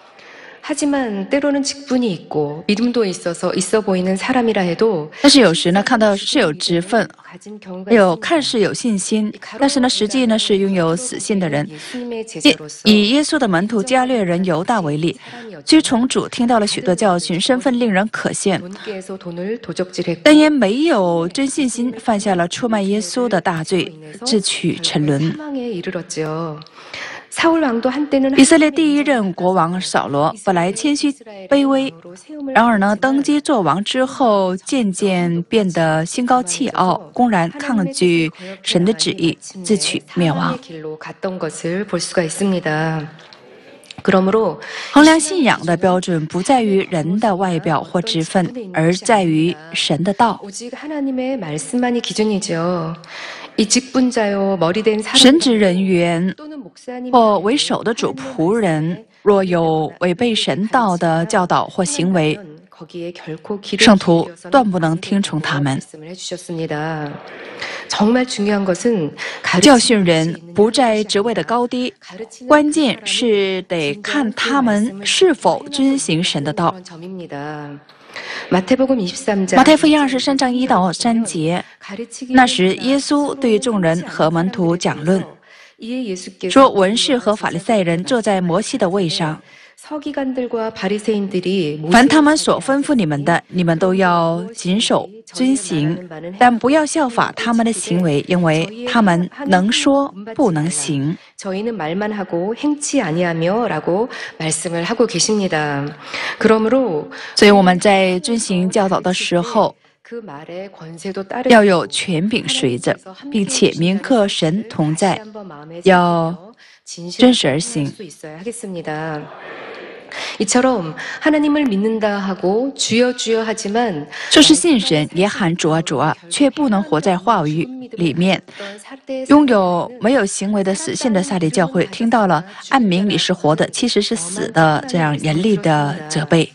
但是有时呢，看到是有职分，有看似有信心，但是呢，实际呢是拥有死信的人。以耶稣的门徒加略人犹大为例，虽从主听到了许多教训，身份令人可羡，但因没有真信心，犯下了出卖耶稣的大罪，自取沉沦。 以色列第一任国王扫罗本来谦虚卑微，然而呢，登基做王之后，渐渐变得心高气傲，公然抗拒神的旨意，自取灭亡。衡量信仰的标准不在于人的外表或职分，而在于神的道。 神职人员或为首的主仆人，若有违背神道的教导或行为，圣徒断不能听从他们。教训人不在职位的高低，关键是得看他们是否遵行神的道。 马太福音二十三章一到三节，那时耶稣对众人和门徒讲论，说文士和法利赛人坐在摩西的位上，凡他们所吩咐你们的，你们都要谨守遵行，但不要效法他们的行为，因为他们能说不能行。 저희는 말만 하고 행치 아니하며라고 말씀을 하고 계십니다. 그러므로 所以我们在遵行教导的时候，要有权柄随着，并且铭刻神同在，要真实而行。 이처럼 하나님을 믿는다 하고 주여 주여 하지만 说是信神，也喊主啊主啊，却不能活在话语里面。拥有没有行为的死性的撒迪教会，听到了按名你是活的，其实是死的这样严厉的责备。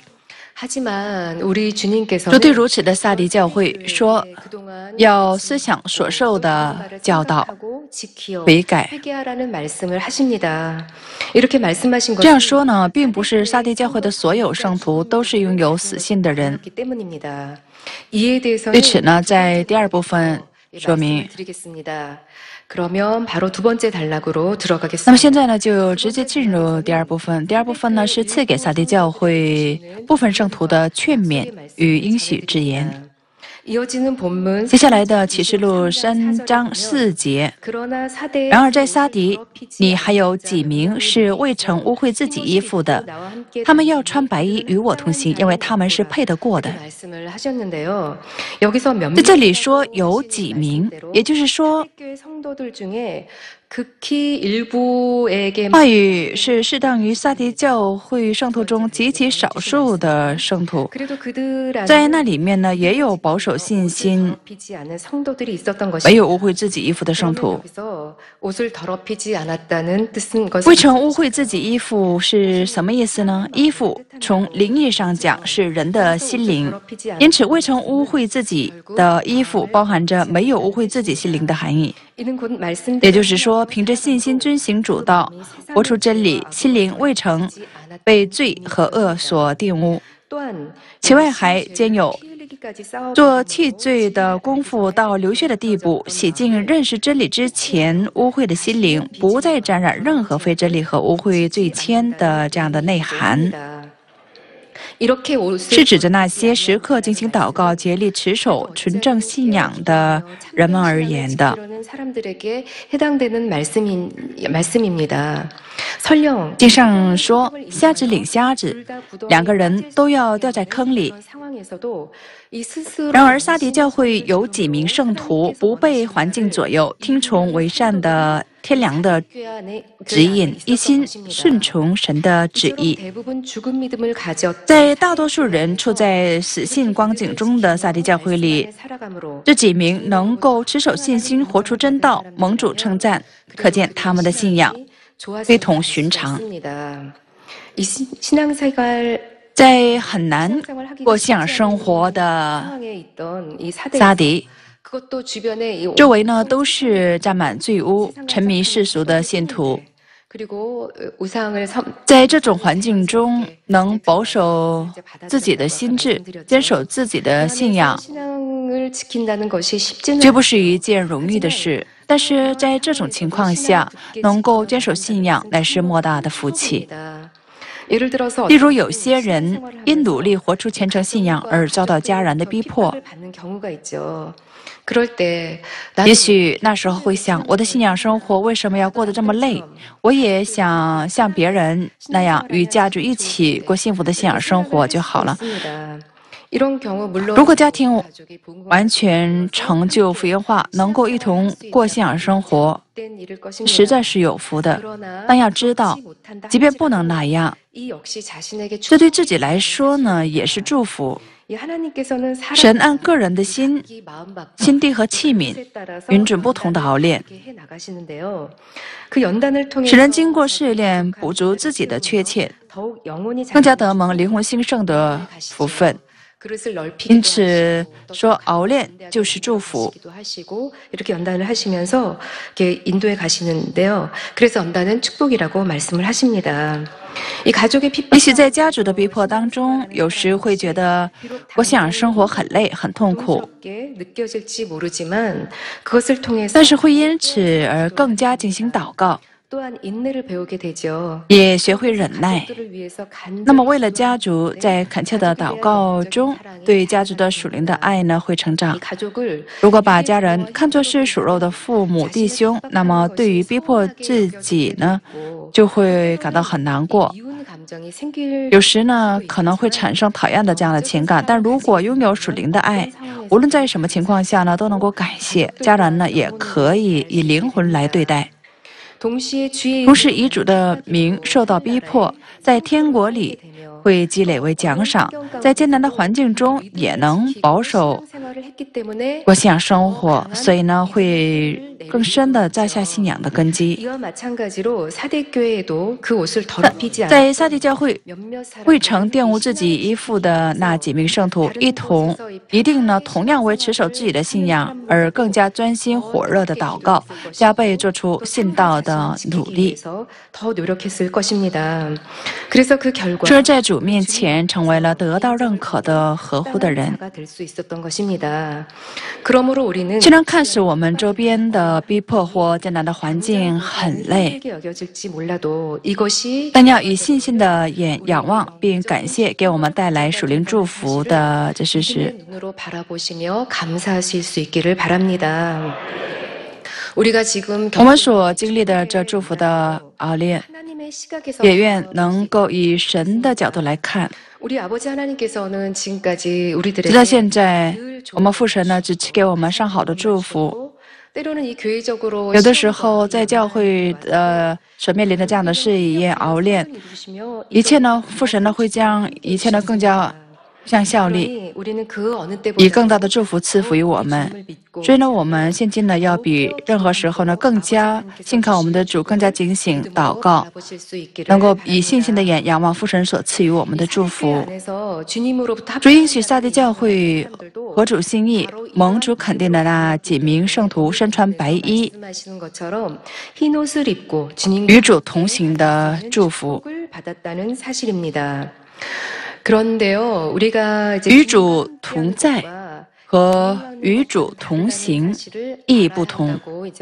说对如此的撒迪教会说，要思想所受的教导，悔改。这样说呢，并不是撒迪教会的所有圣徒都是拥有死性的人。对此呢，在第二部分说明。 那么现在呢，就直接进入第二部分。第二部分呢，是赐给撒迪教会部分圣徒的劝勉与应许之言。 接下来的启示录三章四节。然而在撒迪，你还有几名是未曾污秽自己衣服的，他们要穿白衣与我同行，因为他们是配得过的。在这里说有几名，也就是说， 话语是适当于撒迪教会圣徒中极其少数的圣徒，在那里面呢，也有保守信心、没有污秽自己衣服的圣徒。未曾污秽自己衣服是什么意思呢？衣服从灵义上讲是人的心灵，因此未曾污秽自己的衣服包含着没有污秽自己心灵的含义。 也就是说，凭着信心遵行主道，活出真理，心灵未曾被罪和恶所玷污。此外，还兼有做弃罪的功夫到流血的地步，洗净认识真理之前污秽的心灵，不再沾染任何非真理和污秽罪愆的这样的内涵。 是指着那些时刻进行祷告、竭力持守纯正信仰的人们而言的。经上说，瞎子领瞎子，两个人都要掉在坑里。然而，撒迪教会有几名圣徒不被环境左右，听从为善的 天良的指引，一心顺从神的旨意。在大多数人处在死信光景中的撒迪教会里，这几名能够持守信心、活出真道，蒙主称赞，可见他们的信仰非同寻常。在很难过信仰生活的撒迪 周围呢都是沾满罪污、沉迷世俗的信徒。在这种环境中，能保守自己的心智，坚守自己的信仰，绝不是一件容易的事。但是在这种情况下，能够坚守信仰，乃是莫大的福气。 例如，有些人因努力活出虔诚信仰而遭到家人的逼迫。也许那时候会想，我的信仰生活为什么要过得这么累？我也想像别人那样与家主一起过幸福的信仰生活就好了。 如果家庭完全成就福音化，能够一同过信仰生活，实在是有福的。但要知道，即便不能那样，这对自己来说呢，也是祝福。神按个人的心、心地和器皿，允准不同的熬炼，使人经过试炼，补足自己的缺欠，更加得蒙灵魂兴盛的福分。 因此说熬炼就是祝福。也许在家族的逼迫当中，有时会觉得我想生活很累、很痛苦，但是会因此而更加进行祷告。 也学会忍耐。那么，为了家族，在恳切的祷告中，对家族的属灵的爱呢，会成长。如果把家人看作是属肉的父母弟兄，那么对于逼迫自己呢，就会感到很难过。有时呢，可能会产生讨厌的这样的情感。但如果拥有属灵的爱，无论在什么情况下呢，都能够感谢家人呢，也可以以灵魂来对待。 同时遗嘱的名受到逼迫，在天国里会积累为奖赏，在艰难的环境中也能保守过信仰生活，所以呢会更深的扎下信仰的根基。在撒狄教会，未曾玷污自己衣服的那几名圣徒一同一定呢同样为持守自己的信仰而更加专心火热的祷告，加倍做出信道的努力，这在主面前成为了得到认可的合乎的人。虽然看似我们周边的逼迫或艰难的环境很累，但要以信心的眼仰望并感谢给我们带来属灵祝福的这事实。我们所经历的这祝福的熬炼，也愿能够以神的角度来看。直到现在，我们父神呢只赐给我们上好的祝福。有的时候在教会呃所面临的这样的试验熬炼，一切呢父神呢会将一切呢更加向效力，以更大的祝福赐福于我们。所以呢，我们现今呢要比任何时候呢更加信靠我们的主，更加警醒祷告，能够以信心的眼仰望父神所赐予我们的祝福。主应许撒狄教会合主心意，蒙主肯定的那几名圣徒身穿白衣，与主同行的祝福。与主同在和与主同行意义不同。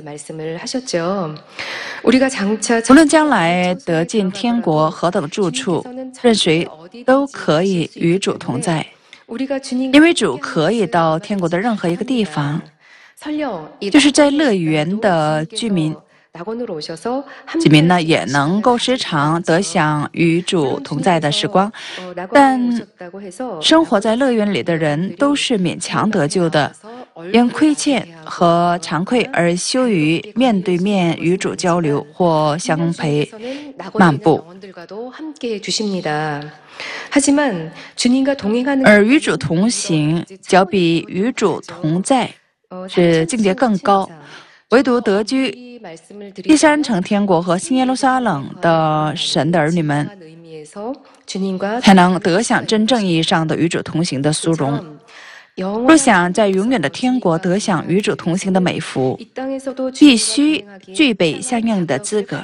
无论将来得进天国何等住处，任谁都可以与主同在，因为主可以到天国的任何一个地方，就是在乐园的居民居民呢也能够时常得享与主同在的时光，但生活在乐园里的人都是勉强得救的，因亏欠和惭愧而羞于面对面与主交流或相陪漫步。而与主同行较比与主同在是境界更高，唯独得居第三层天国和新耶路撒冷的神的儿女们，才能得享真正意义上的与主同行的殊荣。若想在永远的天国得享与主同行的美福，必须具备相应的资格。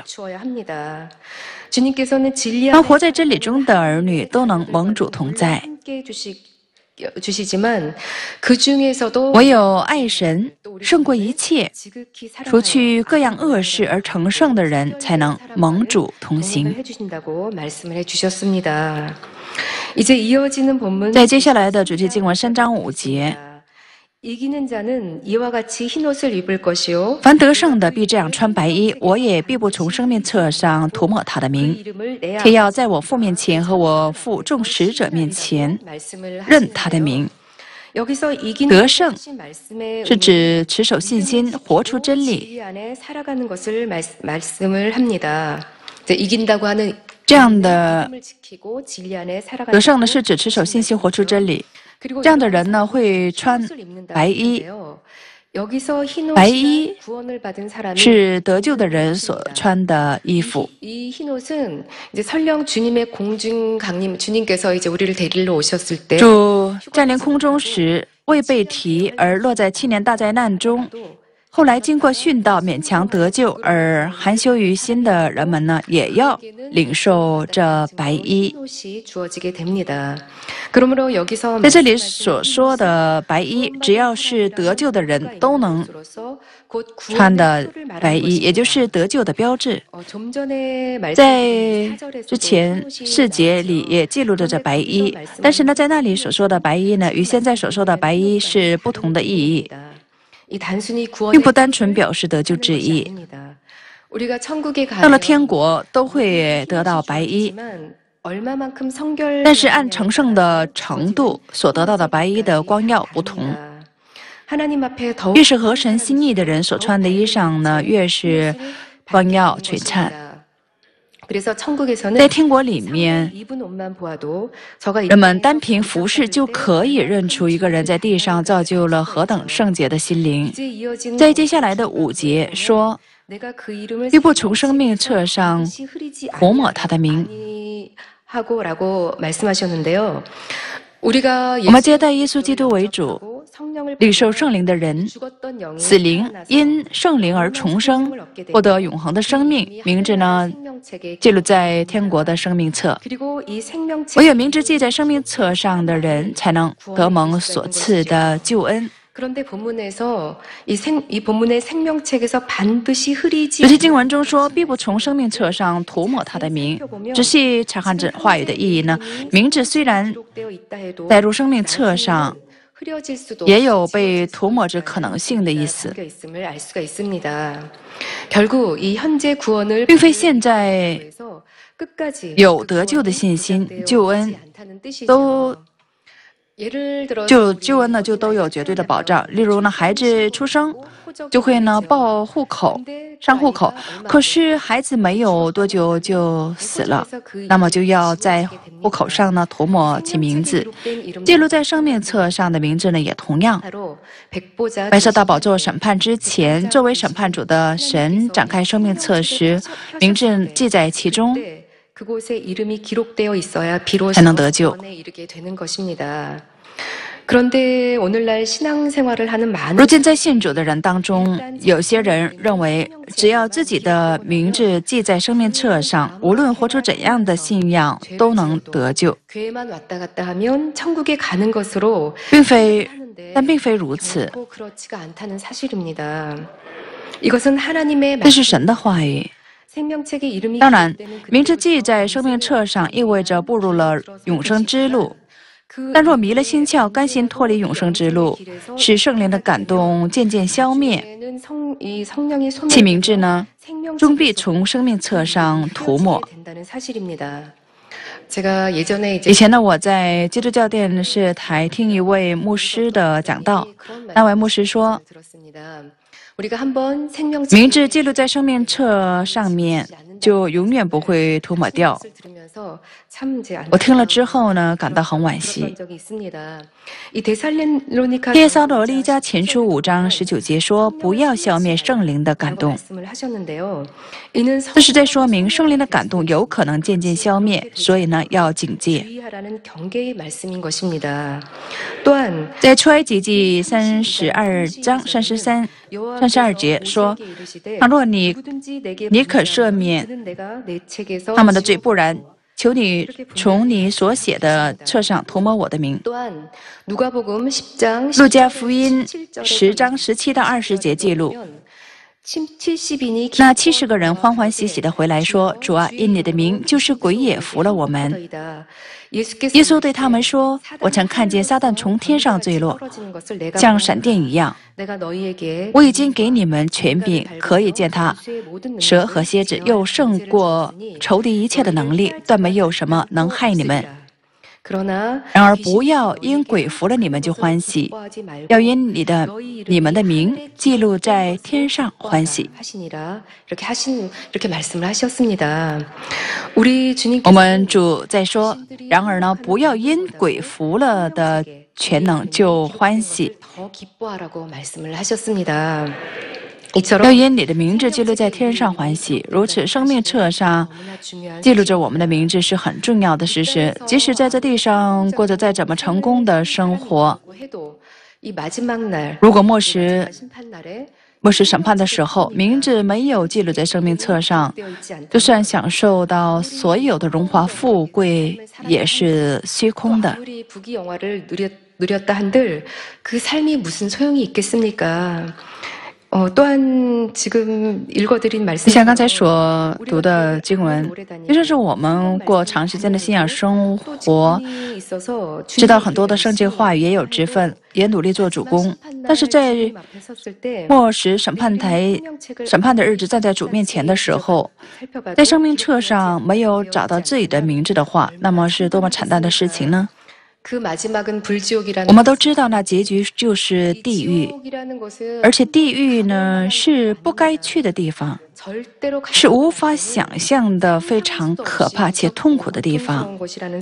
当活在真理中的儿女都能蒙主同在，唯有爱神胜过一切，除去各样恶事而成圣的人，才能蒙主同行。在接下来的主题经文三章五节，凡得胜的必这样穿白衣，我也必不从生命册上涂抹他的名，且要在我父面前和我父众使者面前认他的名。得胜是指持守信心，活出真理。这样的得胜呢，是指持守信心，活出真理。这样的人呢，会穿白衣。白衣是得救的人所穿的衣服。主占领空中时，未被提而落在七年大灾难中，后来经过殉道勉强得救而含羞于心的人们呢，也要领受这白衣。在这里所说的白衣，只要是得救的人都能穿的白衣，也就是得救的标志。在之前四节里也记录着这白衣，但是呢，在那里所说的白衣呢，与现在所说的白衣是不同的意义，并不单纯表示得救之意。到了天国都会得到白衣，但是按成圣的程度所得到的白衣的光耀不同。越是合神心意的人所穿的衣裳呢，越是光耀璀璨。在天国里面，人们单凭服饰就可以认出一个人在地上造就了何等圣洁的心灵。在接下来的五节说，必不从生命册上涂抹他的名。我们接待耶稣基督为主，领受圣灵的人，死灵因圣灵而重生，获得永恒的生命，名字呢记录在天国的生命册。唯有名字记在生命册上的人，才能得蒙所赐的救恩。有些经文中说，必不从生命册上涂抹他的名。仔细查看这话语的意义呢，名字虽然带入生命册上，也有被涂抹之可能性的意思，并非现在有得救的信心、救恩都就救恩呢就都有绝对的保障。例如呢，孩子出生就会呢报户口上户口，可是孩子没有多久就死了，那么就要在户口上呢涂抹其名字。记录在生命册上的名字呢也同样。白色大宝座审判之前，作为审判主的神展开生命册时，名字记在其中，才能得救。如今在信主的人当中，有些人认为只要自己的名字记在生命册上，无论活出怎样的信仰都能得救，并非但并非如此。这是神的话语。当然，名字记在生命册上意味着步入了永生之路，但若迷了心窍，甘心脱离永生之路，使圣灵的感動渐渐消灭，其名字呢终必从生命册上涂抹。以前呢，我在基督教电视台听一位牧师的讲道，那位牧师说，名字记录在生命册上面，就永远不会涂抹掉。我听了之后呢，感到很惋惜。帖撒罗尼迦前书五章十九节说，不要消灭圣灵的感动。这是在说明圣灵的感动有可能渐渐消灭，所以呢要警戒。在出埃及记三十二章三十三三十二节说，倘若你你可赦免他们的罪，不然求你从你所写的册上涂抹我的名。路加福音十章十七到二十节记录，那七十个人欢欢喜喜地回来说，主啊，因你的名，就是鬼也服了我们。耶稣对他们说，我曾看见撒旦从天上坠落，像闪电一样。我已经给你们权柄，可以践踏蛇和蝎子，又胜过仇敌一切的能力，断没有什么能害你们。然而不要因鬼服了你们就欢喜，要因你的你们的名记录在天上欢喜。我们主在说，然而呢，不要因鬼服了的全能就欢喜，要因你的名字记录在天上欢喜。如此，生命册上记录着我们的名字是很重要的事实。即使在这地上过着再怎么成功的生活，如果末时末世审判的时候，名字没有记录在生命册上，就算享受到所有的荣华富贵，也是虚空的。像刚才所读的经文，就算是我们过长时间的信仰生活，知道很多的圣经话语，也有职分，也努力做主公，但是在末时审判台审判的日子站在主面前的时候，在生命册上没有找到自己的名字的话，那么是多么惨淡的事情呢？ 我们都知道，那结局就是地狱，而且地狱呢是不该去的地方，是无法想象的非常可怕且痛苦的地方。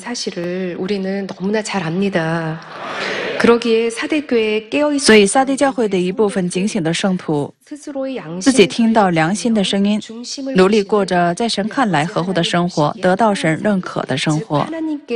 所以撒狄教会的一部分警醒的圣徒自己听到良心的声音，努力过着在神看来合乎的生活，得到神认可的生活。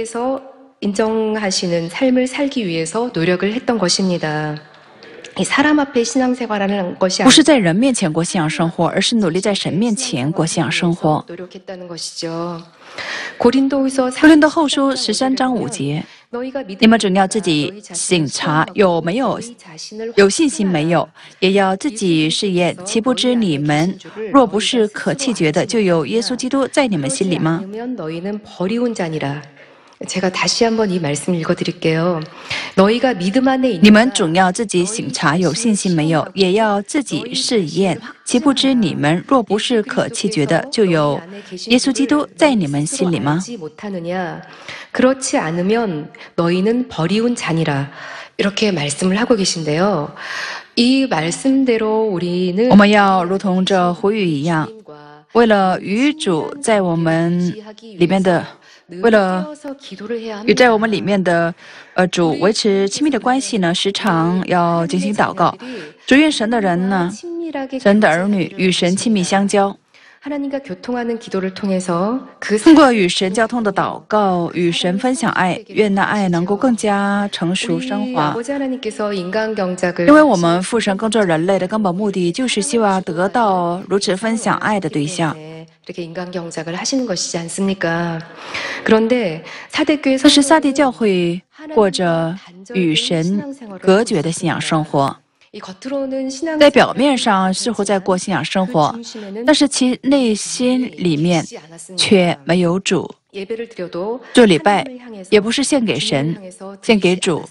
인정하시는 삶을 살기 위해서 노력을 했던 것입니다. 이 사람 앞에 신앙생활하는 것이 不是在人面前过信仰生活，而是努力在神面前过信仰生活。 노력했다는 것이죠. 고린도후서 哥林多后书十三章五节，你们只要自己省察有没有有信心没有，也要自己试验，岂不知你们若不是可弃绝的，就有耶稣基督在你们心里吗？ 너희는 버리운 자니라. 제가 다시 한번 이 말씀 읽어드릴게요. 너희가 믿음 안에 있는 你们总要自己省察有信心没有，也要自己试验，岂不知你们若不是可弃绝的，就有耶稣基督在你们心里吗？ 그렇지 않으면 너희는 버리운 자니라. 이렇게 말씀을 하고 계신데요. 이 말씀대로 우리는 我们要如同这呼吁一样，为了与主在我们里面的。 为了与在我们里面的呃主维持亲密的关系呢，时常要进行祷告。主愿神的人呢，神的儿女与神亲密相交。 通过与神交通的祷告，与神分享爱，愿那爱能够更加成熟升华。因为我们父神耕作人类的根本目的，就是希望得到如此分享爱的对象。 但是撒狄教会过着与神隔绝的信仰生活，在表面上似乎在过信仰生活，但是其内心里面却没有主。做礼拜也不是献给神，献给主；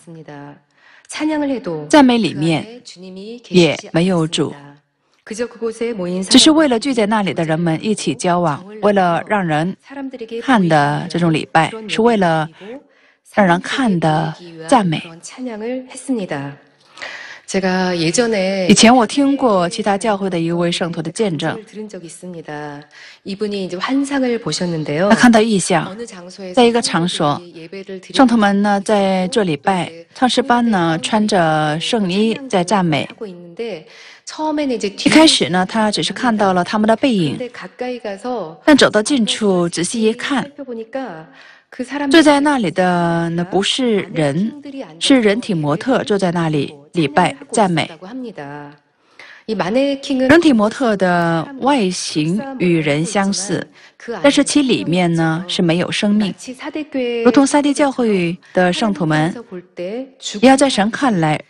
赞美里面也没有主。 只是为了聚在那里的人们一起交往，为了让人看的这种礼拜，是为了让人看的赞美。以前我听过其他教会的一位圣徒的见证，他看到异象，在一个场所，圣徒们呢在做礼拜，唱诗班呢穿着圣衣在赞美。 一开始呢，他只是看到了他们的背影，但走到近处仔细一看，坐在那里的那不是人，是人体模特坐在那里礼拜赞美。人体模特的外形与人相似，但是其里面呢是没有生命，如同撒狄教会的圣徒们，也要在神看来。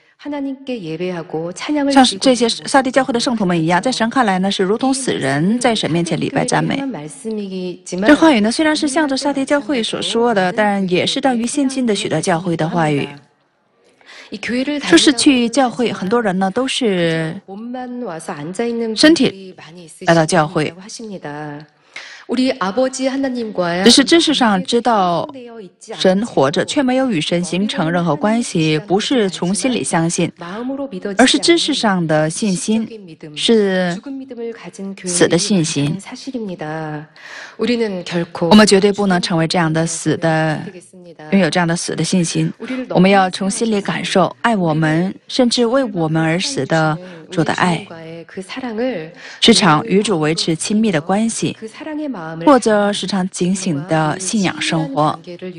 像这些撒狄教会的圣徒们一样，在神看来呢，是如同死人在神面前礼拜赞美。这话语呢，虽然是向着撒狄教会所说的，但也是当于现今的许多教会的话语。说是去教会，很多人呢都是身体来到教会。 只是知识上知道神活着，却没有与神形成任何关系，不是从心里相信，而是知识上的信心，是死的信心。我们绝对不能成为这样的死的，拥有这样的死的信心。我们要从心里感受爱我们，甚至为我们而死的主的爱，时常与主维持亲密的关系。 或者时常警醒的信仰生活。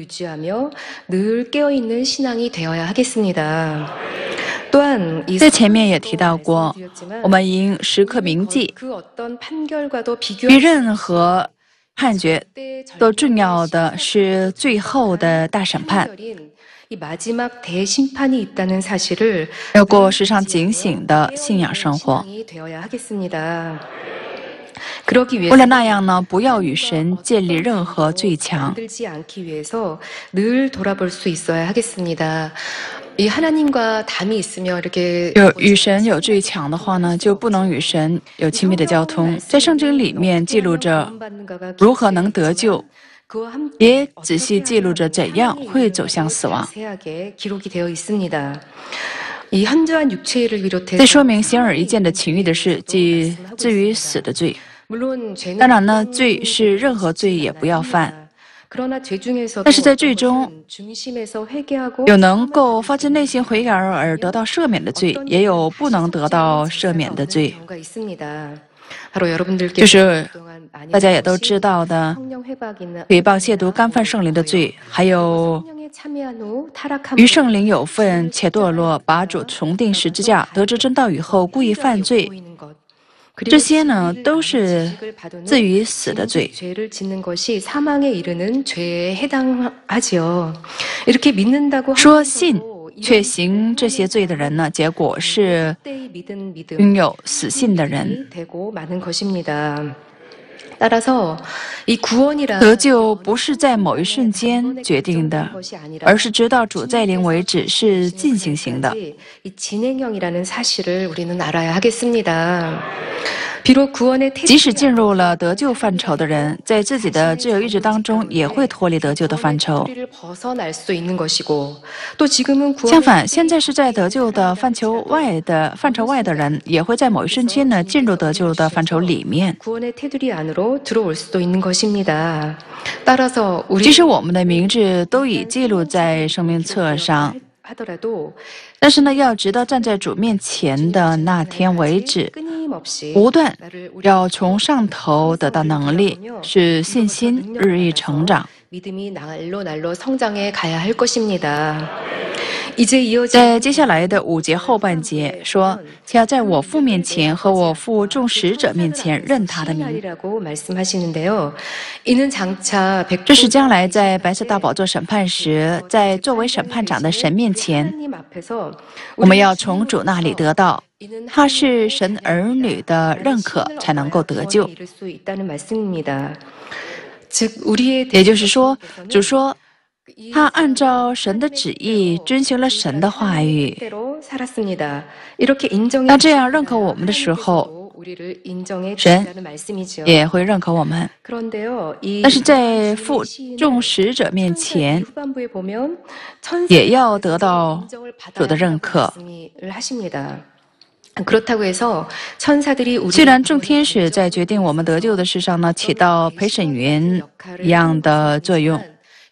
在前面也提到过，我们应时刻铭记，比任何判决都重要的是最后的大审判。要过时常警醒的信仰生活。 为了那样呢，不要与神建立任何罪墙。有与神有罪墙的话呢，就不能与神有亲密的交通。在圣经里面记录着如何能得救， 也仔细记录着怎样会走向死亡。这说明显而易见的情欲的事，即至于死的罪。当然呢，罪是任何罪也不要犯。 但是在最终，有能够发自内心悔改而得到赦免的罪，也有不能得到赦免的罪。就是大家也都知道的，诽谤亵渎干犯圣灵的罪，还有与圣灵有份且堕落，把主重定十字架，得知真道以后故意犯罪。 这些呢，都是至于死的罪。说信却行这些罪的人呢，结果是拥有死信的人。得救不是在某一瞬间决定的，而是直到主再临为止，是进行型的。 即使进入了得救范畴的人，在自己的自由意志当中也会脱离得救的范畴。相反，现在是在得救的范畴外的范畴外的人，也会在某一瞬间呢进入得救的范畴里面。即使我们的名字都已记录在生命册上， 但是呢，要直到站在主面前的那天为止，不断要从上头得到能力，使信心日益成长。在接下来的五节后半节说，且要在我父面前和我父众使者面前认他的名。这是将来在白色大宝座审判时，在作为审判长的神面前，我们要从主那里得到他是神儿女的认可，才能够得救。也就是说，主说 他按照神的旨意遵循了神的话语。当这样认可我们的时候，神也会认可我们。但是在父众使者面前，也要得到主的认可。 虽然众天使在决定我们得救的事上呢，起到陪审员一样的作用，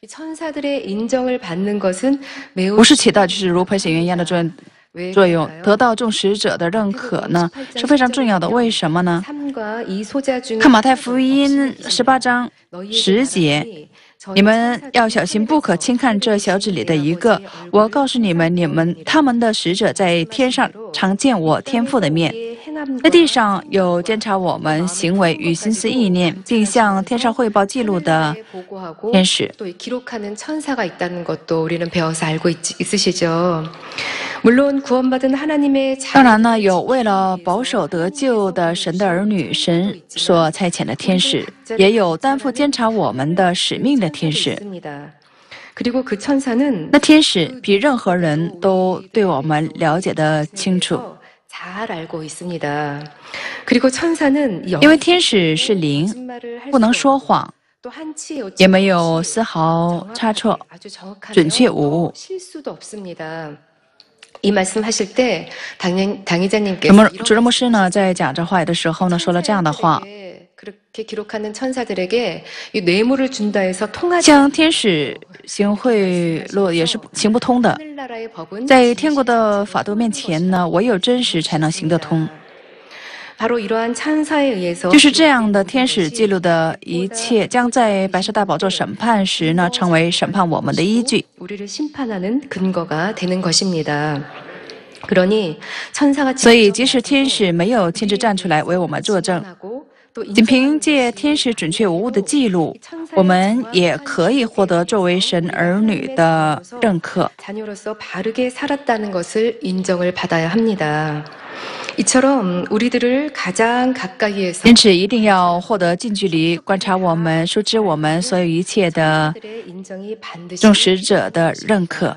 不是起到就是如陪审员一样的作用。作用得到众使者的认可呢，是非常重要的。为什么呢？看马太福音十八章十节，你们要小心，不可轻看这小子里的一个。我告诉你们，你们他们的使者在天上常见我天父的面，在地上有监察我们行为与心思意念，并向天上汇报记录的天使。当然呢，有为了保守得救的神的儿女，神所差遣的天使，也有担负监察我们的使命的天使。那天使比任何人都对我们了解得清楚，因为天使是灵，不能说谎，也没有丝毫差错，准确无误。 那么主任牧师呢，在讲这话语的时候呢，说了这样的话：向天使行贿赂也是行不通的，在天国的法度面前呢，唯有真实才能行得通。 就是这样的天使记录的一切，将在白色大宝座审判时呢，成为审判我们的依据。所以，即使天使没有亲自站出来为我们作证，仅凭借天使准确无误的记录，我们也可以获得作为神儿女的认可。 因此，一定要获得近距离观察我们、熟知我们所有一切的众使者的认可。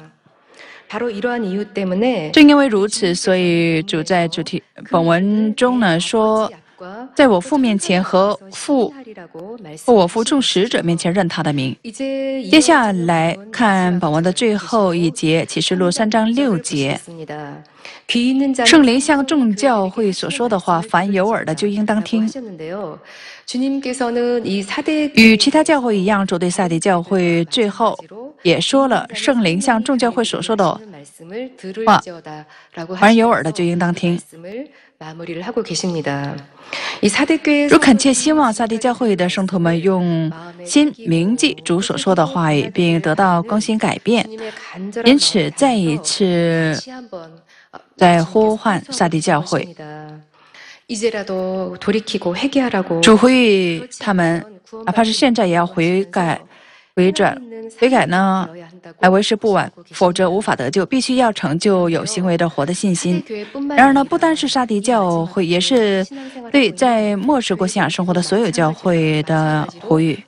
正因为如此，所以主在主题本文中呢说， 在我父面前和父和我父众使者面前认他的名。接下来看本文的最后一节，启示录三章六节。圣灵向众教会所说的话，凡有耳的就应当听。与其他教会一样，主对撒狄教会最后也说了，圣灵向众教会所说的话，凡有耳的就应当听。如恳切希望撒狄教会的圣徒们用心铭记主所说的话语，并得到更新改变，因此再一次在呼唤撒狄教会，主呼吁他们，哪怕是现在也要悔改、回转、悔改呢，还为时不晚，否则无法得救，必须要成就有行为的活的信心。然而呢，不单是撒狄教会，也是对在末世过信仰生活的所有教会的呼吁。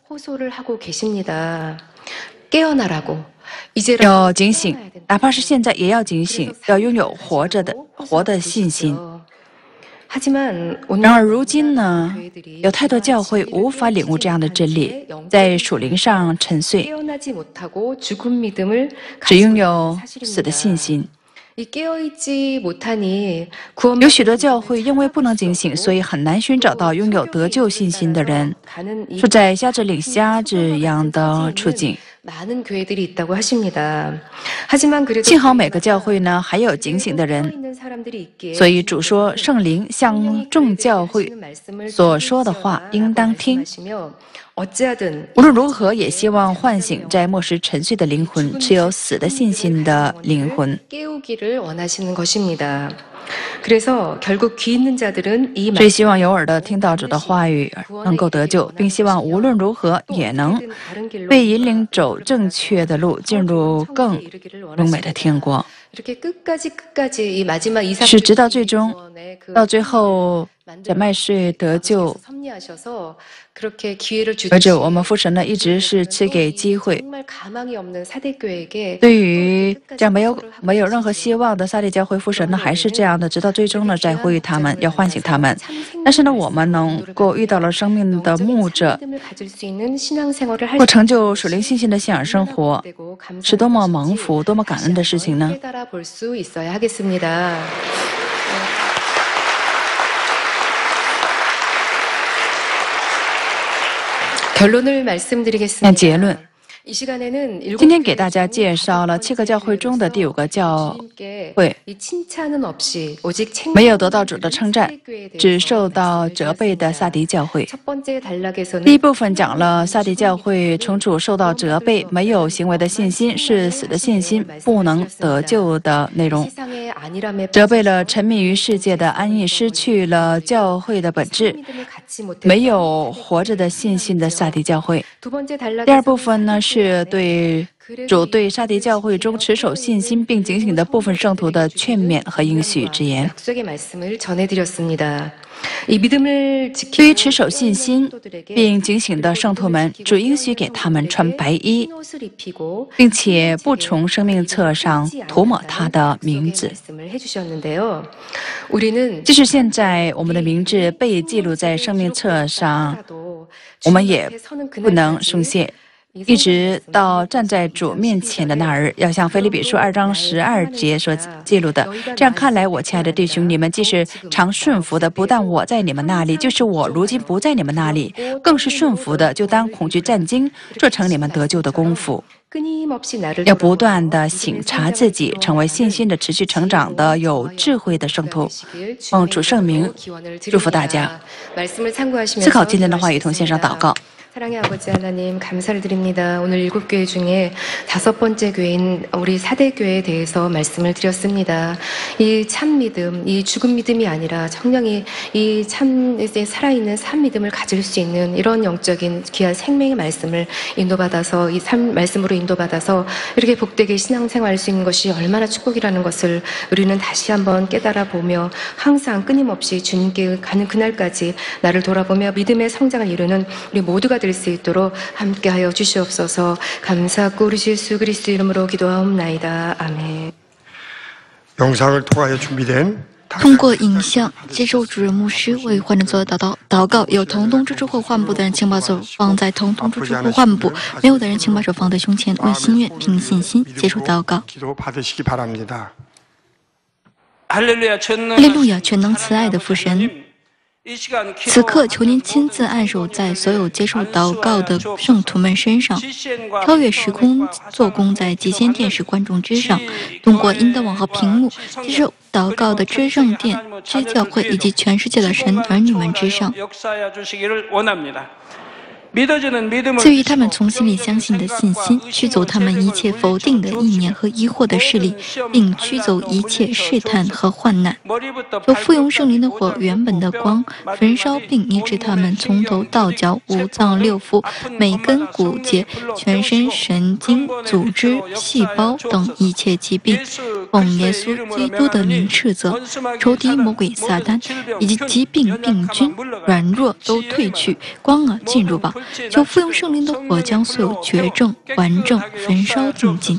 要警醒，哪怕是现在也要警醒，要拥有活着的活的信心。然而如今呢，有太多教会无法领悟这样的真理，在属灵上沉睡，只拥有死的信心。有许多教会因为不能警醒，所以很难寻找到拥有得救信心的人，处在瞎子领瞎子一样的处境。幸好每个教会呢还有警醒的人，所以主说圣灵向众教会所说的话应当听。无论如何也希望唤醒在末世沉睡的灵魂，持有死的信心的灵魂。所以希望有耳的听到主的话语能够得救，并希望无论如何也能被引领走正确的路，进入更荣美的天国，是直到最终，到最后在麦穗得救。而且我们父神呢，一直是赐给机会，对于这样没有没有任何希望的撒狄教会，父神呢还是这样的，直到最终呢再呼吁他们，要唤醒他们。但是呢，我们能够遇到了生命的牧者，或成就属灵信心的信仰生活，是多么蒙福、多么感恩的事情呢？那结论，今天给大家介绍了七个教会中的第五个教会，没有得到主的称赞，只受到责备的撒狄教会。第一部分讲了撒狄教会从主受到责备，没有行为的信心是死的信心，不能得救的内容，责备了沉迷于世界的安逸，失去了教会的本质，没有活着的信心的撒狄教会。第二部分呢，是对主对撒狄教会中持守信心并警醒的部分圣徒的劝勉和应许之言。对于持守信心并警醒的圣徒们，主应许给他们穿白衣，并且不从生命册上涂抹他的名字。即使现在我们的名字被记录在生命册上，我们也不能松懈，一直到站在主面前的那日，要像腓立比书二章十二节所记录的。这样看来，我亲爱的弟兄，你们既是常顺服的，不但我在你们那里，就是我如今不在你们那里，更是顺服的，就当恐惧战惊，做成你们得救的功夫。要不断的省察自己，成为信心的持续成长的有智慧的圣徒。奉主圣名祝福大家。思考今天的话语，同献上祷告。 사랑의 아버지 하나님 감사를 드립니다. 오늘 일곱 교회 중에 다섯 번째 교회인 우리 사대교회에 대해서 말씀을 드렸습니다. 이 참 믿음, 이 죽은 믿음이 아니라 청량히 이 참 살아있는 참 믿음을 가질 수 있는 이런 영적인 귀한 생명의 말씀을 인도받아서 이 삶 말씀으로 인도받아서 이렇게 복되게 신앙생활할 수 있는 것이 얼마나 축복이라는 것을 우리는 다시 한번 깨달아 보며 항상 끊임없이 주님께 가는 그날까지 나를 돌아보며 믿음의 성장을 이루는 우리 모두가 될 수 있도록 함께하여 주시옵소서. 감사하고 우리 주 예수 그리스도 이름으로 기도하옵나이다. 아멘. 영상을 통하여 준비된 通过影像，接受主任牧师为患者做祷祷祷告。有疼痛之处或患部的人，请把手放在疼痛之处或患部；没有的人，请把手放在胸前，为心愿凭信心接受祷告。哈利路亚，全能慈爱的父神，此刻求您亲自按手在所有接受祷告的圣徒们身上，超越时空，做工在极限电视观众之上，通过音德网和屏幕接受祷告的至圣殿、之教会以及全世界的神儿女们之上，赐予他们从心里相信的信心，驱走他们一切否定的意念和疑惑的势力，并驱走一切试探和患难。有复用圣灵的火原本的光焚烧，并医治他们从头到脚五脏六腑、每根骨节、全身神经、组织、细胞等一切疾病。奉耶稣基督的名斥责仇敌魔鬼撒旦以及疾病病菌软弱都退去，光啊进入吧！求复用圣灵的火将所有绝症、顽症焚烧净尽，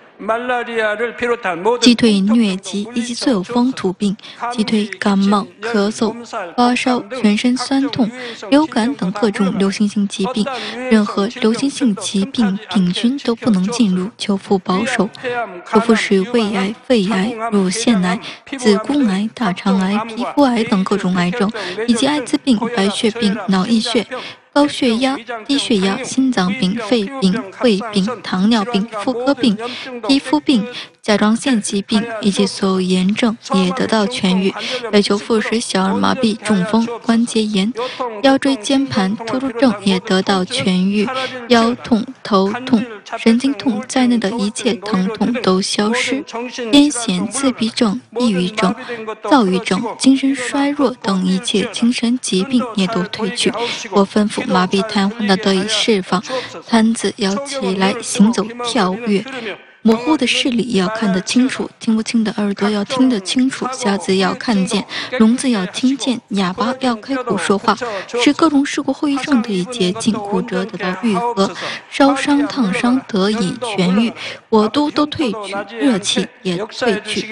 击退疟疾以及所有风土病，击退感冒、咳嗽、发烧、全身酸痛、流感等各种流行性疾病。任何流行性疾病病菌都不能进入，求父保守。求父使胃癌、肺癌、乳腺癌、子宫癌、大肠癌、皮肤癌等各种癌症，以及艾滋病、白血病、脑溢血、高血压、低血压、心脏病、肺病、胃病、糖尿病、妇科病、皮肤病、甲状腺疾病以及所有炎症也得到痊愈。要求复使小儿麻痹、中风、关节炎、腰椎间盘突出症也得到痊愈，腰痛、头痛、神经痛在内的一切疼痛都消失，癫痫、自闭症、抑郁症、躁郁症、精神衰弱等一切精神疾病也都退去。我吩咐麻痹瘫痪的得以释放，瘫子要起来行走跳跃，模糊的视力要看得清楚，听不清的耳朵要听得清楚，瞎子要看见，聋子要听见，哑巴要开口说话，使各种事故后遗症得以洁净，骨折得到愈合，烧伤烫伤得以痊愈，我都都退去，热气也退去。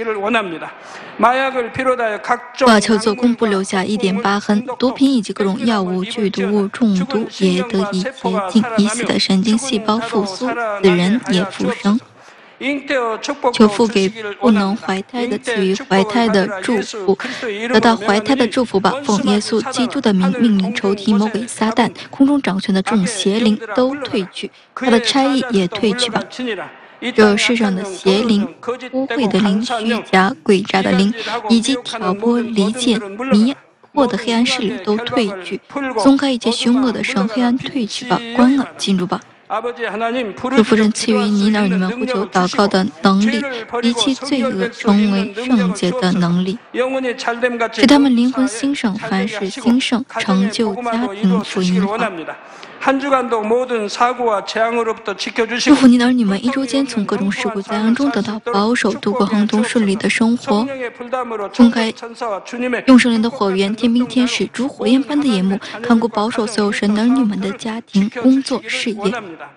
瓦丘做工不留下一点疤痕，毒品以及各种药物、剧毒物中毒也得以洁净，已死的神经细胞复苏，死人也复生。求父给不能怀胎的赐予怀胎的祝福，得到怀胎的祝福吧。奉耶稣基督的名，命令仇敌魔鬼撒旦、空中掌权的众邪灵都退去，他的差役也退去吧。这世上的邪灵、污秽的灵、虚假诡诈的灵，以及挑拨离间、迷惑的黑暗势力都退去，松开一切凶恶的绳，黑暗退去吧，光啊进入吧。主父神赐予你儿女们呼求祷告的能力，离弃罪恶，成为圣洁的能力，使他们灵魂兴盛，凡事兴盛，成就家庭福音化。祝福您的儿女们一周间从各种事故灾难中得到保守，度过亨通顺利的生活。公开用圣灵的火源，天兵天使如火焰般的眼目，看顾保守所有神的儿女们的家庭、工作、事业。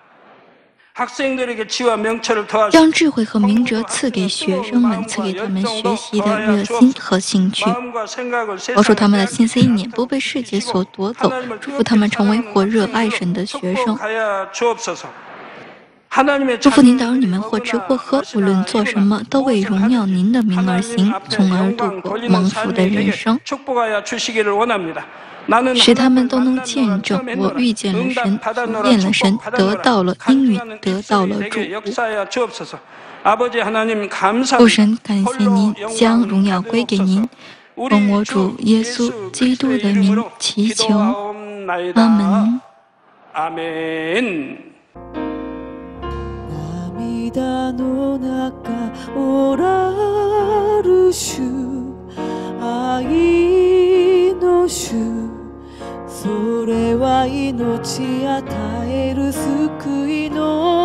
将智慧和明哲赐给学生们，赐给他们学习的热心和兴趣，保守他们的心思意念不被世界所夺走，祝福他们成为火热爱神的学生。祝福您的儿女们或吃或喝，无论做什么，都为荣耀您的名而行，从而度过蒙福的人生，使他们都能见证我遇见了神，体验了神，得到了应允，得到了祝福。父神，感谢您，将荣耀归给您，奉我主耶稣基督的名祈求，阿门。 阿门。涙の中おらる主、愛の主、それは命与える救いの